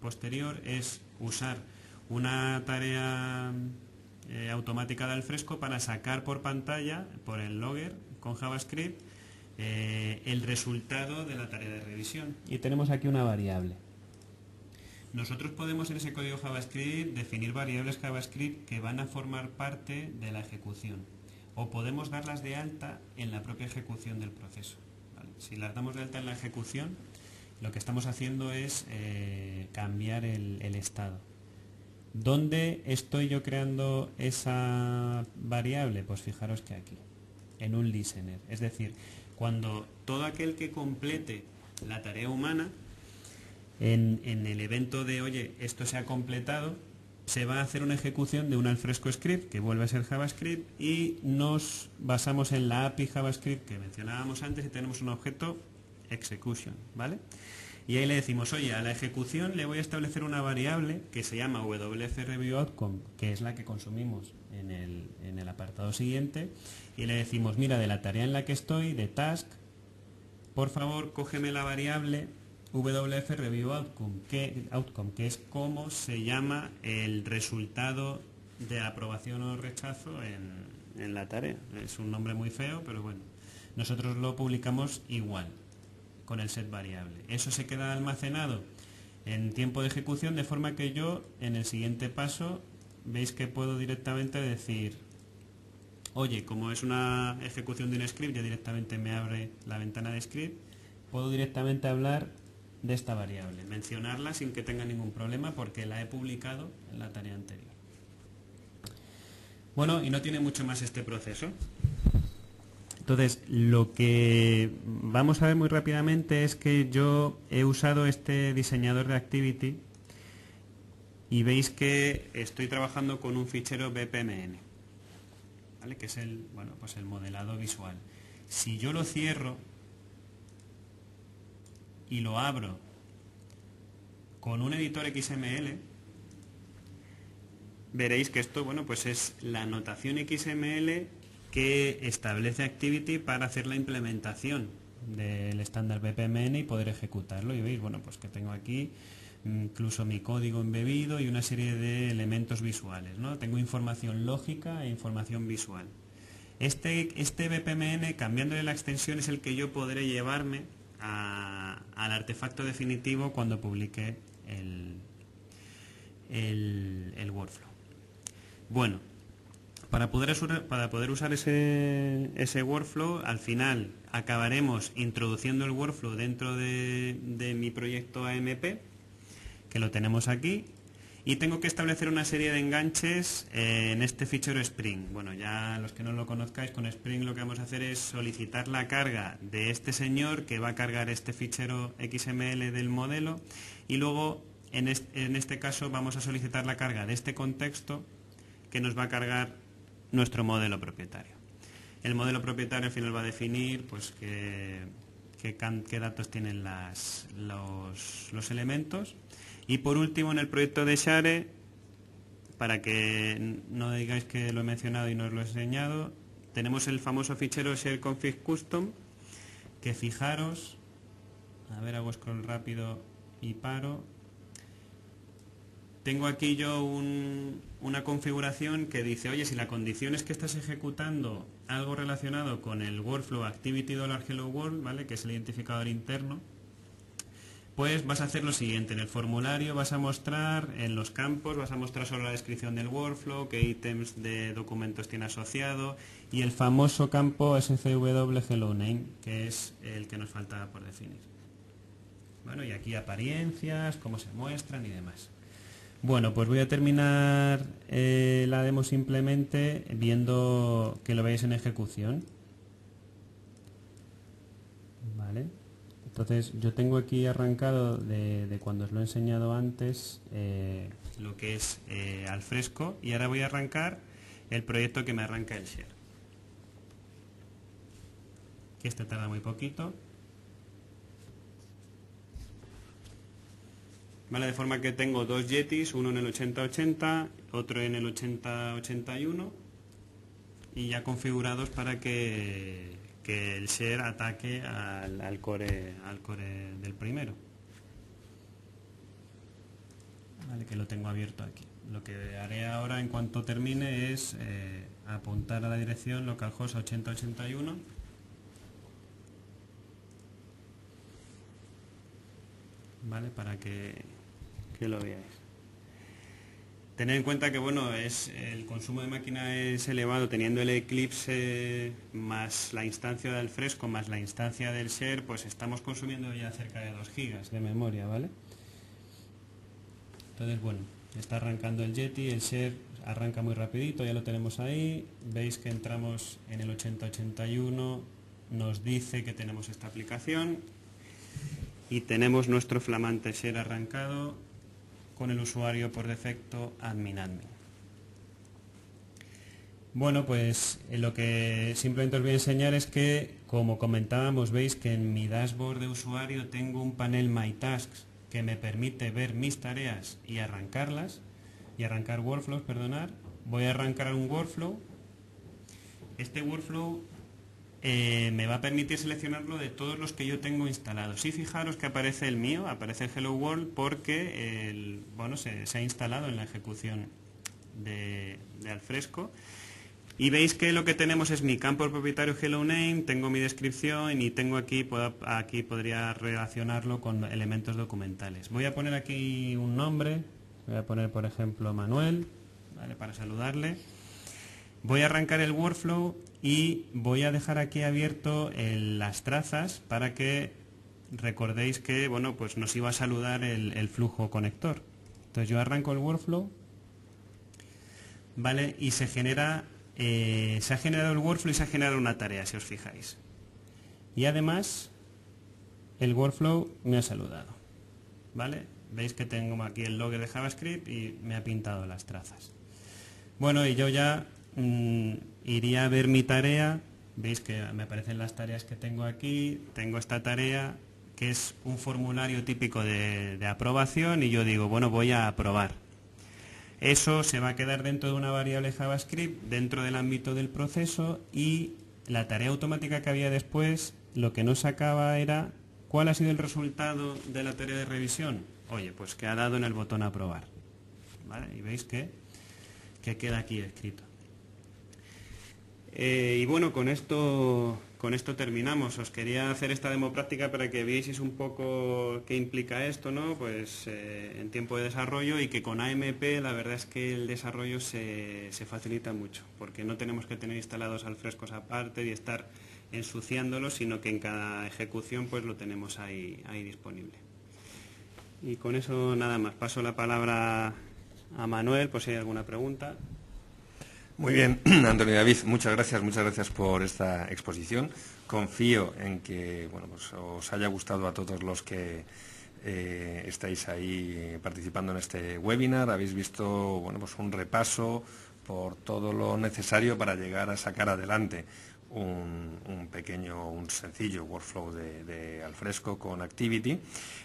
posterior es usar una tarea automática de Alfresco para sacar por pantalla, por el logger con JavaScript, el resultado de la tarea de revisión. Y tenemos aquí una variable. Nosotros podemos en ese código JavaScript definir variables JavaScript que van a formar parte de la ejecución, o podemos darlas de alta en la propia ejecución del proceso, ¿vale? Si las damos de alta en la ejecución, lo que estamos haciendo es cambiar el estado. ¿Dónde estoy yo creando esa variable? Pues fijaros que aquí, en un listener. Es decir, cuando todo aquel que complete la tarea humana, en el evento de, oye, esto se ha completado, se va a hacer una ejecución de un Alfresco script, que vuelve a ser JavaScript, y nos basamos en la API JavaScript que mencionábamos antes y tenemos un objeto execution, ¿vale? Y ahí le decimos, oye, a la ejecución le voy a establecer una variable que se llama WFReviewOutcome, que es la que consumimos en el apartado siguiente, y le decimos, mira, de la tarea en la que estoy, de task, por favor, cógeme la variable WFReviewOutcome, que es cómo se llama el resultado de aprobación o rechazo en la tarea. Es un nombre muy feo, pero bueno, nosotros lo publicamos igual, con el set variable. Eso se queda almacenado en tiempo de ejecución, de forma que yo en el siguiente paso veis que puedo directamente decir, oye, como es una ejecución de un script, ya directamente me abre la ventana de script, puedo directamente hablar de esta variable, mencionarla sin que tenga ningún problema porque la he publicado en la tarea anterior. Bueno, y no tiene mucho más este proceso. Entonces, lo que vamos a ver muy rápidamente es que yo he usado este diseñador de Activity y veis que estoy trabajando con un fichero BPMN, ¿vale? Que es el modelado visual. Si yo lo cierro y lo abro con un editor XML, veréis que esto, pues es la notación XML que establece Activity para hacer la implementación del estándar BPMN y poder ejecutarlo. Y veis, pues que tengo aquí incluso mi código embebido y una serie de elementos visuales, ¿no? Tengo información lógica e información visual. Este BPMN, cambiándole la extensión, es el que yo podré llevarme al artefacto definitivo cuando publique el workflow. Bueno, para poder usar ese workflow, al final acabaremos introduciendo el workflow dentro de mi proyecto AMP, que lo tenemos aquí, y tengo que establecer una serie de enganches en este fichero Spring. Bueno, ya los que no lo conozcáis, con Spring lo que vamos a hacer es solicitar la carga de este señor que va a cargar este fichero XML del modelo, y luego en este caso vamos a solicitar la carga de este contexto que nos va a cargar nuestro modelo propietario. El modelo propietario al final va a definir qué datos tienen los elementos. Y por último, en el proyecto de Share, para que no digáis que lo he mencionado y no os lo he enseñado, tenemos el famoso fichero shareconfig_custom, que fijaros, a ver, hago scroll rápido y paro. Tengo aquí yo una configuración que dice, oye, si la condición es que estás ejecutando algo relacionado con el workflow activity$hello_world, ¿vale? Que es el identificador interno, pues vas a hacer lo siguiente. En el formulario vas a mostrar, en los campos, vas a mostrar solo la descripción del workflow, qué ítems de documentos tiene asociado, y el famoso campo scw_hello_name, que es el que nos falta por definir. Bueno, y aquí apariencias, cómo se muestran y demás. Bueno, pues voy a terminar la demo simplemente viendo que lo veáis en ejecución. Vale. Entonces yo tengo aquí arrancado de cuando os lo he enseñado antes lo que es Alfresco, y ahora voy a arrancar el proyecto que me arranca el share. Que este tarda muy poquito. Vale, de forma que tengo dos Yetis, uno en el 8080, otro en el 8081, y ya configurados para que el share ataque al core del primero. ¿vale? Que lo tengo abierto aquí. Lo que haré ahora en cuanto termine es apuntar a la dirección localhost 8081, ¿vale? Para que lo veáis. Tened en cuenta que bueno, el consumo de máquina es elevado, teniendo el Eclipse más la instancia del Alfresco más la instancia del Share, pues estamos consumiendo ya cerca de 2 gigas de memoria, ¿vale? Entonces bueno, está arrancando el Yeti, el Share arranca muy rapidito, ya lo tenemos ahí. Veis que entramos en el 8081, nos dice que tenemos esta aplicación y tenemos nuestro flamante Share arrancado con el usuario por defecto admin. Bueno, pues lo que simplemente os voy a enseñar es que, como comentábamos, veis que en mi dashboard de usuario tengo un panel My Tasks que me permite ver mis tareas y arrancarlas, y arrancar workflows, perdonar. Voy a arrancar un workflow. Este workflow me va a permitir seleccionarlo de todos los que yo tengo instalados. Y fijaros que aparece el mío, aparece el Hello World, porque se ha instalado en la ejecución de Alfresco. Y veis que lo que tenemos es mi campo propietario Hello Name, tengo mi descripción y tengo aquí podría relacionarlo con elementos documentales. Voy a poner aquí un nombre, voy a poner por ejemplo Manuel, ¿vale? Para saludarle. Voy a arrancar el workflow y voy a dejar aquí abierto las trazas para que recordéis que bueno, pues nos iba a saludar el flujo conector. Entonces yo arranco el workflow, ¿vale? Y se ha generado el workflow y se ha generado una tarea, si os fijáis. Y además el workflow me ha saludado, ¿vale? Veis que tengo aquí el logger de JavaScript y me ha pintado las trazas. Bueno, y yo ya iría a ver mi tarea. Veis que me aparecen las tareas que tengo aquí. Tengo esta tarea que es un formulario típico de aprobación y yo digo, bueno, voy a aprobar. Eso se va a quedar dentro de una variable JavaScript, dentro del ámbito del proceso, y la tarea automática que había después, lo que no sacaba era cuál ha sido el resultado de la tarea de revisión. Oye, pues que ha dado en el botón aprobar, ¿vale? Y veis que queda aquí escrito. Y bueno, con esto terminamos. Os quería hacer esta demo práctica para que veáis un poco qué implica esto, ¿no? Pues en tiempo de desarrollo, y que con AMP la verdad es que el desarrollo se facilita mucho, porque no tenemos que tener instalados Alfrescos aparte y estar ensuciándolos, sino que en cada ejecución pues lo tenemos ahí disponible. Y con eso nada más. Paso la palabra a Manuel, por si hay alguna pregunta. Muy bien, Antonio David, muchas gracias por esta exposición. Confío en que bueno, pues os haya gustado a todos los que estáis ahí participando en este webinar. Habéis visto bueno, pues un repaso por todo lo necesario para llegar a sacar adelante un sencillo workflow de Alfresco con Activity.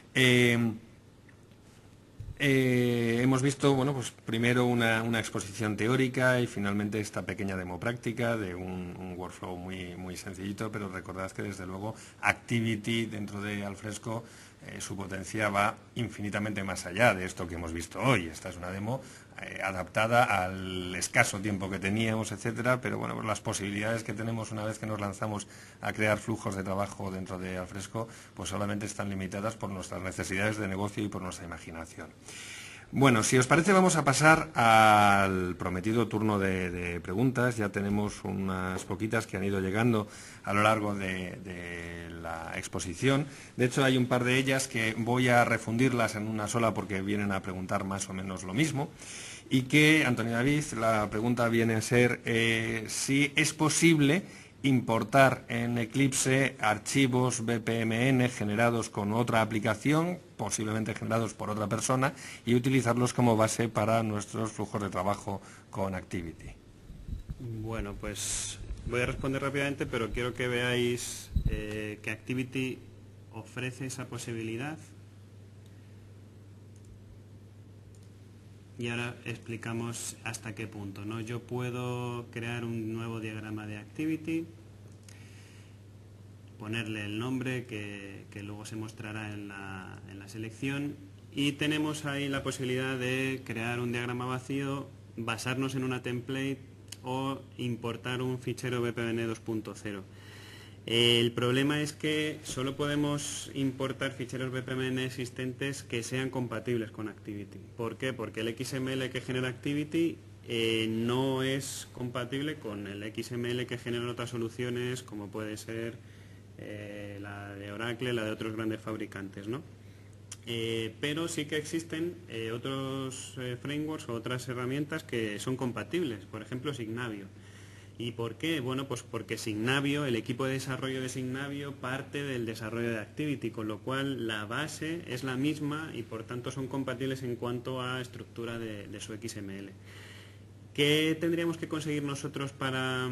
Hemos visto, bueno, pues primero una exposición teórica y finalmente esta pequeña demo práctica de un workflow muy sencillito, pero recordad que desde luego Activity dentro de Alfresco su potencia va infinitamente más allá de esto que hemos visto hoy. Esta es una demo adaptada al escaso tiempo que teníamos, etcétera, pero bueno, pues las posibilidades que tenemos una vez que nos lanzamos a crear flujos de trabajo dentro de Alfresco, pues solamente están limitadas por nuestras necesidades de negocio y por nuestra imaginación. Bueno, si os parece vamos a pasar al prometido turno de preguntas. Ya tenemos unas poquitas que han ido llegando a lo largo de la exposición. De hecho, hay un par de ellas que voy a refundirlas en una sola porque vienen a preguntar más o menos lo mismo. Y que, Antonio David, la pregunta viene a ser si es posible importar en Eclipse archivos BPMN generados con otra aplicación, posiblemente generados por otra persona, y utilizarlos como base para nuestros flujos de trabajo con Activity. Bueno, pues voy a responder rápidamente, pero quiero que veáis que Activity ofrece esa posibilidad. Y ahora explicamos hasta qué punto, ¿no? Yo puedo crear un nuevo diagrama de Activity, ponerle el nombre que luego se mostrará en la selección, y tenemos ahí la posibilidad de crear un diagrama vacío, basarnos en una template o importar un fichero BPMN 2.0. El problema es que solo podemos importar ficheros BPMN existentes que sean compatibles con Activity. ¿Por qué? Porque el XML que genera Activity no es compatible con el XML que generan otras soluciones, como puede ser la de Oracle, la de otros grandes fabricantes, ¿no? Pero sí que existen otros frameworks o otras herramientas que son compatibles, por ejemplo Signavio. ¿Y por qué? Bueno, pues porque Signavio, el equipo de desarrollo de Signavio parte del desarrollo de Activity, con lo cual la base es la misma y por tanto son compatibles en cuanto a estructura de su XML. ¿Qué tendríamos que conseguir nosotros para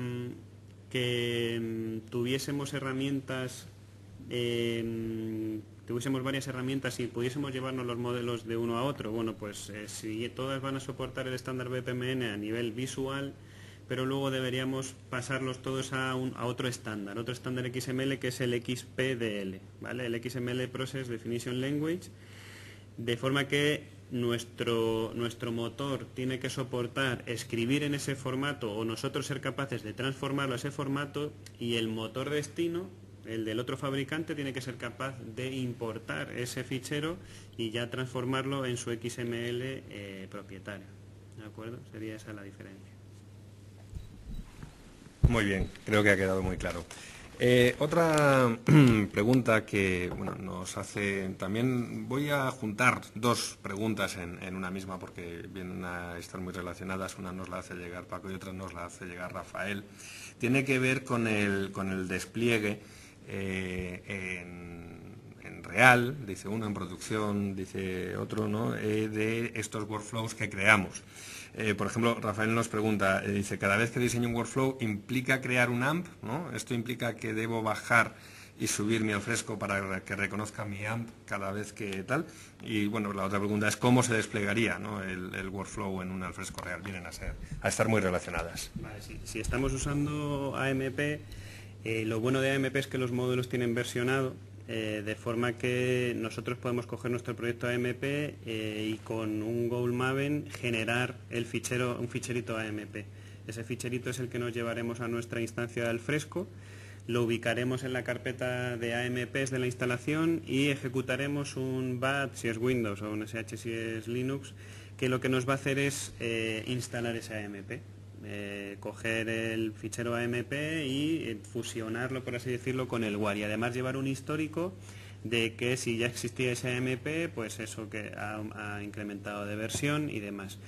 que tuviésemos herramientas, tuviésemos varias herramientas y pudiésemos llevarnos los modelos de uno a otro? Bueno, pues si todas van a soportar el estándar BPMN a nivel visual, pero luego deberíamos pasarlos todos a otro estándar XML, que es el XPDL, ¿vale? El XML Process Definition Language, de forma que nuestro motor tiene que soportar escribir en ese formato o nosotros ser capaces de transformarlo a ese formato, y el motor destino, el del otro fabricante, tiene que ser capaz de importar ese fichero y ya transformarlo en su XML propietario. ¿De acuerdo? Sería esa la diferencia. Muy bien, creo que ha quedado muy claro. Otra pregunta que nos hace, también voy a juntar dos preguntas en una misma porque vienen a estar muy relacionadas. Una nos la hace llegar Paco y otra nos la hace llegar Rafael. Tiene que ver con el despliegue en real, dice uno, en producción, dice otro, ¿no? De estos workflows que creamos. Por ejemplo, Rafael nos pregunta, dice, cada vez que diseño un workflow, ¿implica crear un AMP? ¿No? ¿Esto implica que debo bajar y subir mi Alfresco para que reconozca mi AMP cada vez que tal? Y bueno, la otra pregunta es cómo se desplegaría, ¿no?, el workflow en un Alfresco real. Vienen a estar muy relacionadas. Vale, si estamos usando AMP, lo bueno de AMP es que los módulos tienen versionado, de forma que nosotros podemos coger nuestro proyecto AMP y con un Goul Maven generar un ficherito AMP. Ese ficherito es el que nos llevaremos a nuestra instancia de Alfresco, lo ubicaremos en la carpeta de AMPs de la instalación y ejecutaremos un bat si es Windows o un SH si es Linux, que lo que nos va a hacer es instalar ese AMP. Coger el fichero AMP y fusionarlo, por así decirlo, con el WAR, y además llevar un histórico de que si ya existía ese AMP, pues eso que ha incrementado de versión y demás.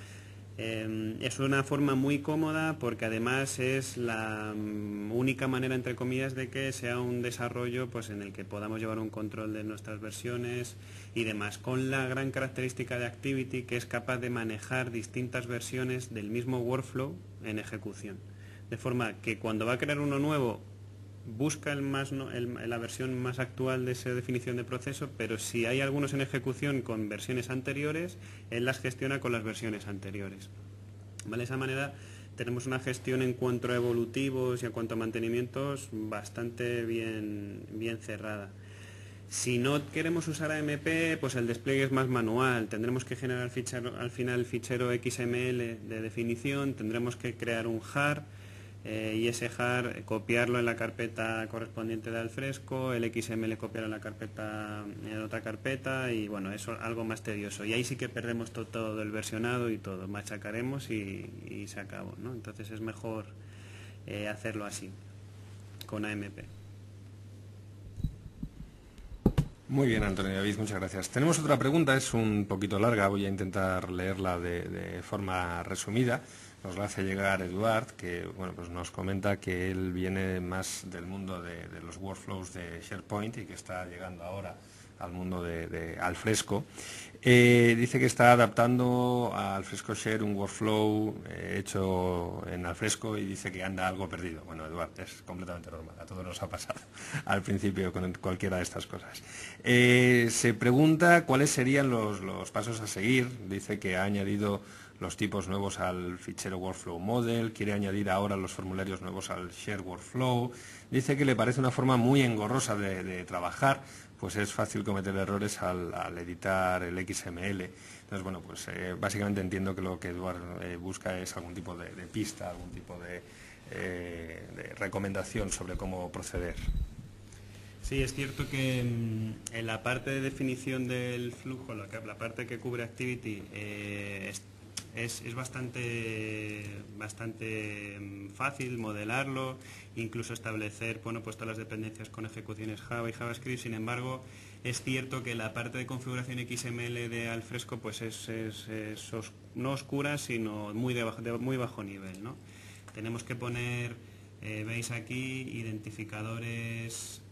Es una forma muy cómoda porque además es la única manera, entre comillas, de que sea un desarrollo pues en el que podamos llevar un control de nuestras versiones y demás, con la gran característica de Activity, que es capaz de manejar distintas versiones del mismo workflow en ejecución, de forma que cuando va a crear uno nuevo busca la versión más actual de esa definición de proceso, pero si hay algunos en ejecución con versiones anteriores, él las gestiona con las versiones anteriores. ¿Vale? De esa manera tenemos una gestión en cuanto a evolutivos y en cuanto a mantenimientos bastante bien cerrada. Si no queremos usar AMP, pues el despliegue es más manual. Tendremos que generar al final el fichero XML de definición, tendremos que crear un jar y ese jar copiarlo en la carpeta correspondiente de Alfresco, el XML copiarlo en la carpeta, en otra carpeta, y bueno, eso es algo más tedioso. Y ahí sí que perdemos todo el versionado y todo, machacaremos y se acabó, ¿no? Entonces es mejor hacerlo así, con AMP. Muy bien, Antonio David, muchas gracias. Tenemos otra pregunta, es un poquito larga, voy a intentar leerla de forma resumida. Nos la hace llegar Eduard, que bueno, pues nos comenta que él viene más del mundo de los workflows de SharePoint y que está llegando ahora al mundo de Alfresco. Dice que está adaptando a Alfresco Share un workflow hecho en Alfresco y dice que anda algo perdido. Bueno, Eduard, es completamente normal, a todos nos ha pasado al principio con cualquiera de estas cosas. Se pregunta cuáles serían los pasos a seguir. Dice que ha añadido los tipos nuevos al fichero Workflow Model, quiere añadir ahora los formularios nuevos al Share Workflow. Dice que le parece una forma muy engorrosa de trabajar, pues es fácil cometer errores al editar el XML. Entonces, bueno, pues básicamente entiendo que lo que Eduard busca es algún tipo de pista, algún tipo de recomendación sobre cómo proceder. Sí, es cierto que en la parte de definición del flujo, la parte que cubre Activity, es bastante fácil modelarlo, incluso establecer, bueno, pues todas las dependencias con ejecuciones Java y JavaScript. Sin embargo, es cierto que la parte de configuración XML de Alfresco pues no oscura, sino de muy bajo nivel, ¿no? Tenemos que poner, veis aquí, identificadores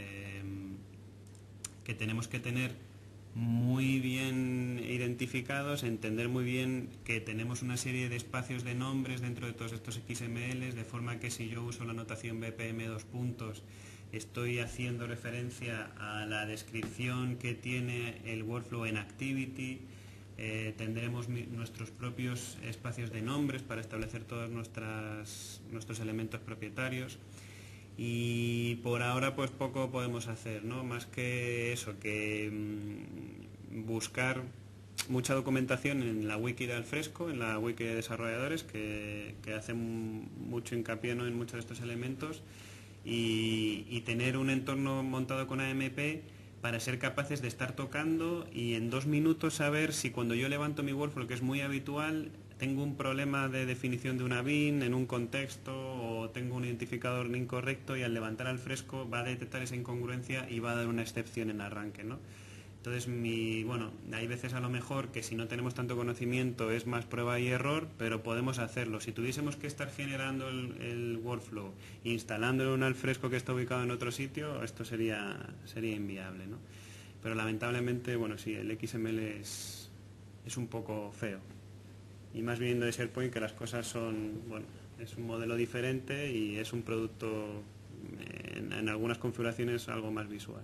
que tenemos que tener muy bien identificados, entender muy bien que tenemos una serie de espacios de nombres dentro de todos estos XMLs, de forma que si yo uso la notación BPM dos puntos, estoy haciendo referencia a la descripción que tiene el workflow en Activity. Tendremos nuestros propios espacios de nombres para establecer todos nuestros elementos propietarios. Y por ahora pues poco podemos hacer, ¿no? Más que eso, que buscar mucha documentación en la wiki de Alfresco, en la wiki de desarrolladores, que hacen mucho hincapié, ¿no?, en muchos de estos elementos, y tener un entorno montado con AMP para ser capaces de estar tocando y en 2 minutos saber si cuando yo levanto mi workflow, que es muy habitual, tengo un problema de definición de una bin en un contexto o tengo un identificador incorrecto, y al levantar Alfresco va a detectar esa incongruencia y va a dar una excepción en arranque, ¿no? Entonces, hay veces a lo mejor que si no tenemos tanto conocimiento es más prueba y error, pero podemos hacerlo. Si tuviésemos que estar generando el workflow, instalándolo en un Alfresco que está ubicado en otro sitio, esto sería inviable, ¿no? Pero lamentablemente, bueno, sí, el XML es un poco feo. Y más viniendo de SharePoint, que las cosas son, bueno, es un modelo diferente y es un producto en algunas configuraciones algo más visual.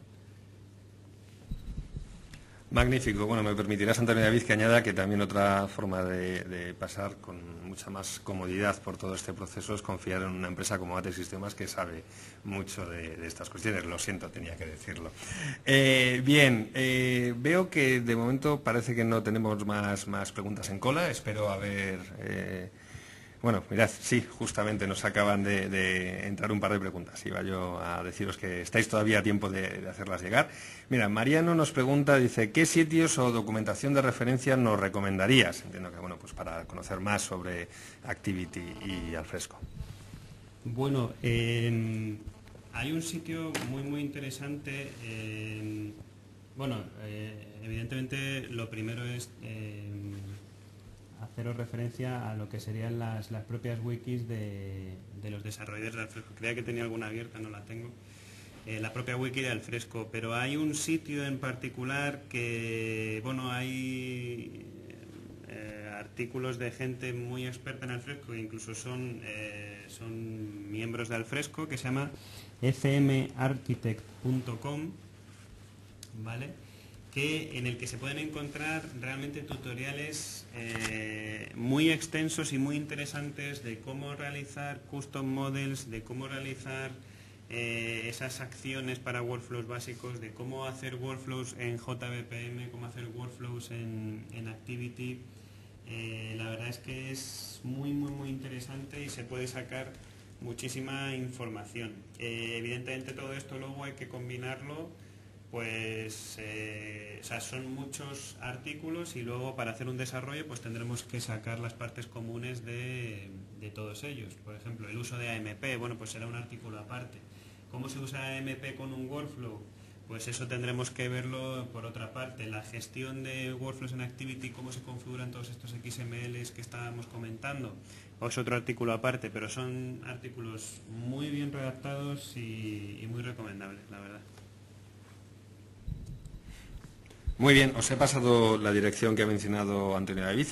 Magnífico. Bueno, me permitirás, Antonio David, que añada que también otra forma de pasar con mucha más comodidad por todo este proceso es confiar en una empresa como AT Sistemas, que sabe mucho de estas cuestiones. Lo siento, tenía que decirlo. Bien, veo que de momento parece que no tenemos más preguntas en cola. Espero haber... Bueno, mirad, sí, justamente nos acaban de entrar un par de preguntas. Iba yo a deciros que estáis todavía a tiempo de hacerlas llegar. Mira, Mariano nos pregunta, dice, ¿qué sitios o documentación de referencia nos recomendarías? Entiendo que, bueno, pues para conocer más sobre Activity y Alfresco. Bueno, hay un sitio muy interesante. Evidentemente lo primero es haceros referencia a lo que serían las propias wikis de los desarrolladores de Alfresco. Creía que tenía alguna abierta, no la tengo. La propia wiki de Alfresco, pero hay un sitio en particular que, bueno, hay artículos de gente muy experta en Alfresco, que incluso son miembros de Alfresco, que se llama fmarchitect.com, ¿vale?, en el que se pueden encontrar realmente tutoriales muy extensos y muy interesantes de cómo realizar custom models, de cómo realizar esas acciones para workflows básicos, de cómo hacer workflows en JVPM, cómo hacer workflows en Activity. La verdad es que es muy interesante y se puede sacar muchísima información. Evidentemente todo esto luego hay que combinarlo, pues son muchos artículos, y luego para hacer un desarrollo pues tendremos que sacar las partes comunes de todos ellos. Por ejemplo, el uso de AMP, bueno, pues será un artículo aparte. ¿Cómo se usa AMP con un workflow? Pues eso tendremos que verlo por otra parte. La gestión de workflows en Activity, cómo se configuran todos estos XMLs que estábamos comentando, es otro artículo aparte, pero son artículos muy bien redactados y muy recomendables, la verdad. Muy bien, os he pasado la dirección que ha mencionado Antonio David,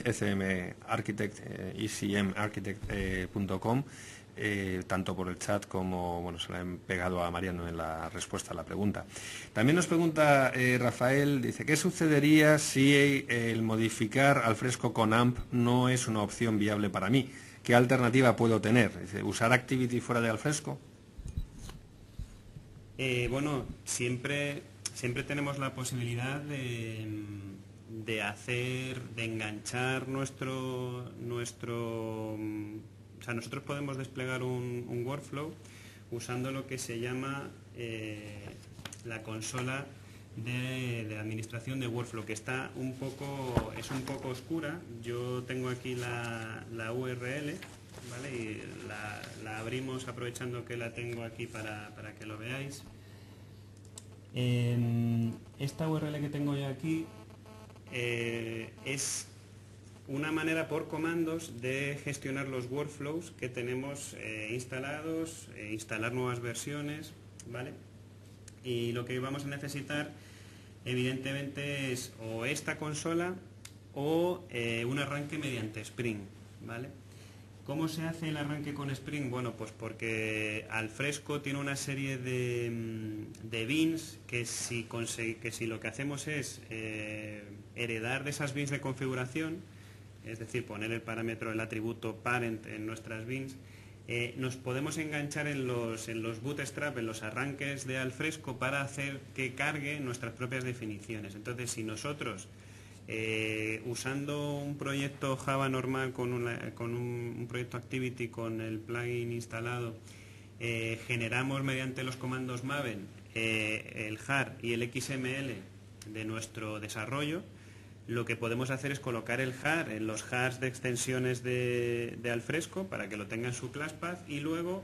ecmarchitect.com, tanto por el chat como, bueno, se la he pegado a Mariano en la respuesta a la pregunta. También nos pregunta Rafael, dice, ¿qué sucedería si el modificar Alfresco con AMP no es una opción viable para mí? ¿Qué alternativa puedo tener? Dice, ¿usar Activity fuera de Alfresco? Bueno, siempre tenemos la posibilidad de de enganchar o sea, nosotros podemos desplegar un workflow usando lo que se llama la consola de administración de workflow, que es un poco oscura. Yo tengo aquí la URL, ¿vale? Y la abrimos aprovechando que la tengo aquí para que lo veáis. Esta URL que tengo yo aquí es una manera por comandos de gestionar los workflows que tenemos instalados, instalar nuevas versiones, ¿vale? Y lo que vamos a necesitar evidentemente es o esta consola o un arranque mediante Spring, ¿vale? ¿Cómo se hace el arranque con Spring? Bueno, pues porque Alfresco tiene una serie de bins que si lo que hacemos es heredar de esas bins de configuración, es decir, poner el parámetro, el atributo parent en nuestras bins, nos podemos enganchar en los bootstrap, en los arranques de Alfresco para hacer que cargue nuestras propias definiciones. Entonces, si nosotros usando un proyecto Java normal con un proyecto Activity con el plugin instalado, generamos mediante los comandos Maven el jar y el XML de nuestro desarrollo, lo que podemos hacer es colocar el jar en los jars de extensiones de Alfresco para que lo tenga en su ClassPath y luego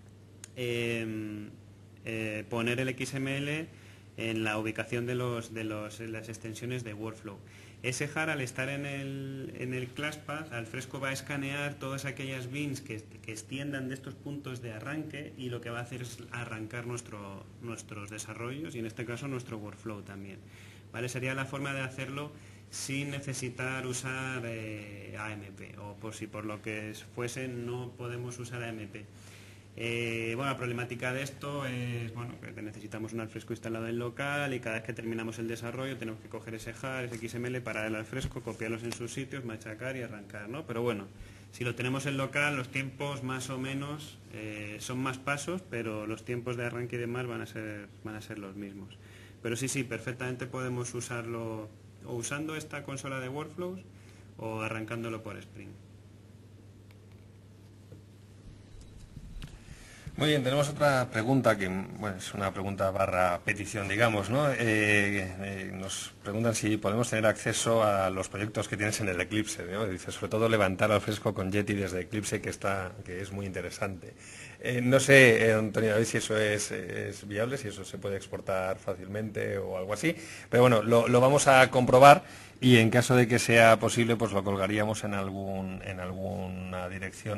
poner el XML en la ubicación de las extensiones de workflow. Ese jar, al estar en el ClassPath, Alfresco va a escanear todas aquellas bins que extiendan de estos puntos de arranque y lo que va a hacer es arrancar nuestros desarrollos y en este caso nuestro workflow también, ¿vale? Sería la forma de hacerlo sin necesitar usar AMP, o por si por lo que fuese no podemos usar AMP. Bueno, la problemática de esto es que necesitamos un Alfresco instalado en local y cada vez que terminamos el desarrollo tenemos que coger ese jar, ese XML, parar el Alfresco, copiarlos en sus sitios, machacar y arrancar, ¿no? Pero bueno, si lo tenemos en local, los tiempos más o menos son más pasos, pero los tiempos de arranque y demás van a ser los mismos. Pero sí, perfectamente podemos usarlo o usando esta consola de workflows o arrancándolo por Spring. Muy bien, tenemos otra pregunta que es una pregunta barra petición, digamos, ¿no? Nos preguntan si podemos tener acceso a los proyectos que tienes en el Eclipse, ¿no? Dice, sobre todo levantar Alfresco con Yeti desde Eclipse, que es muy interesante. No sé, Antonio, David, si eso es viable, si eso se puede exportar fácilmente o algo así, pero bueno, lo vamos a comprobar y en caso de que sea posible, pues lo colgaríamos en alguna dirección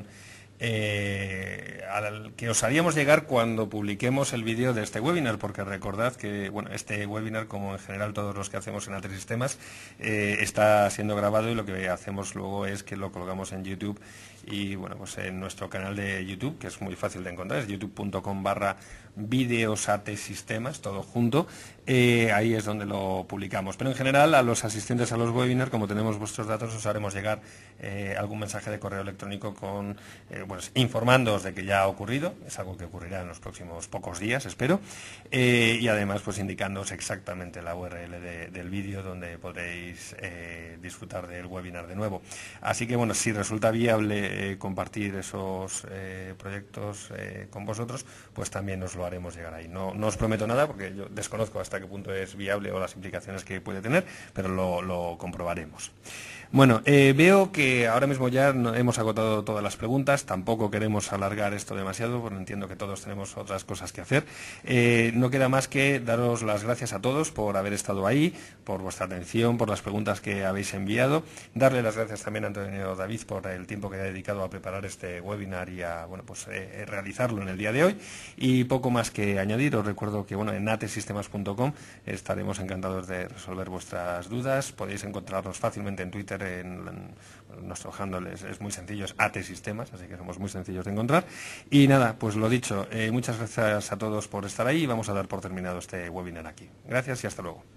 al que os haríamos llegar cuando publiquemos el vídeo de este webinar, porque recordad que este webinar, como en general todos los que hacemos en AT Sistemas, está siendo grabado y lo que hacemos luego es que lo colgamos en YouTube y pues en nuestro canal de YouTube, que es muy fácil de encontrar, es youtube.com/vídeos AT Sistemas, todo junto. Ahí es donde lo publicamos, pero en general a los asistentes a los webinars, como tenemos vuestros datos, os haremos llegar algún mensaje de correo electrónico con informándoos de que ya ha ocurrido, es algo que ocurrirá en los próximos pocos días, espero, y además pues indicándoos exactamente la URL del vídeo donde podréis disfrutar del webinar de nuevo. Así que si resulta viable compartir esos proyectos con vosotros, pues también os lo haremos llegar ahí. No os prometo nada porque yo desconozco hasta qué punto es viable o las implicaciones que puede tener, pero lo comprobaremos. Veo que ahora mismo ya hemos agotado todas las preguntas, tampoco queremos alargar esto demasiado, porque entiendo que todos tenemos otras cosas que hacer. No queda más que daros las gracias a todos por haber estado ahí, por vuestra atención, por las preguntas que habéis enviado. Darle las gracias también a Antonio David por el tiempo que ha dedicado a preparar este webinar y a realizarlo en el día de hoy. Y poco más que añadir, os recuerdo que en atesistemas.com estaremos encantados de resolver vuestras dudas. Podéis encontrarnos fácilmente en Twitter, nuestro handle es muy sencillo, es atesistemas, así que somos muy sencillos de encontrar. Y nada, pues lo dicho, muchas gracias a todos por estar ahí y vamos a dar por terminado este webinar aquí. Gracias y hasta luego.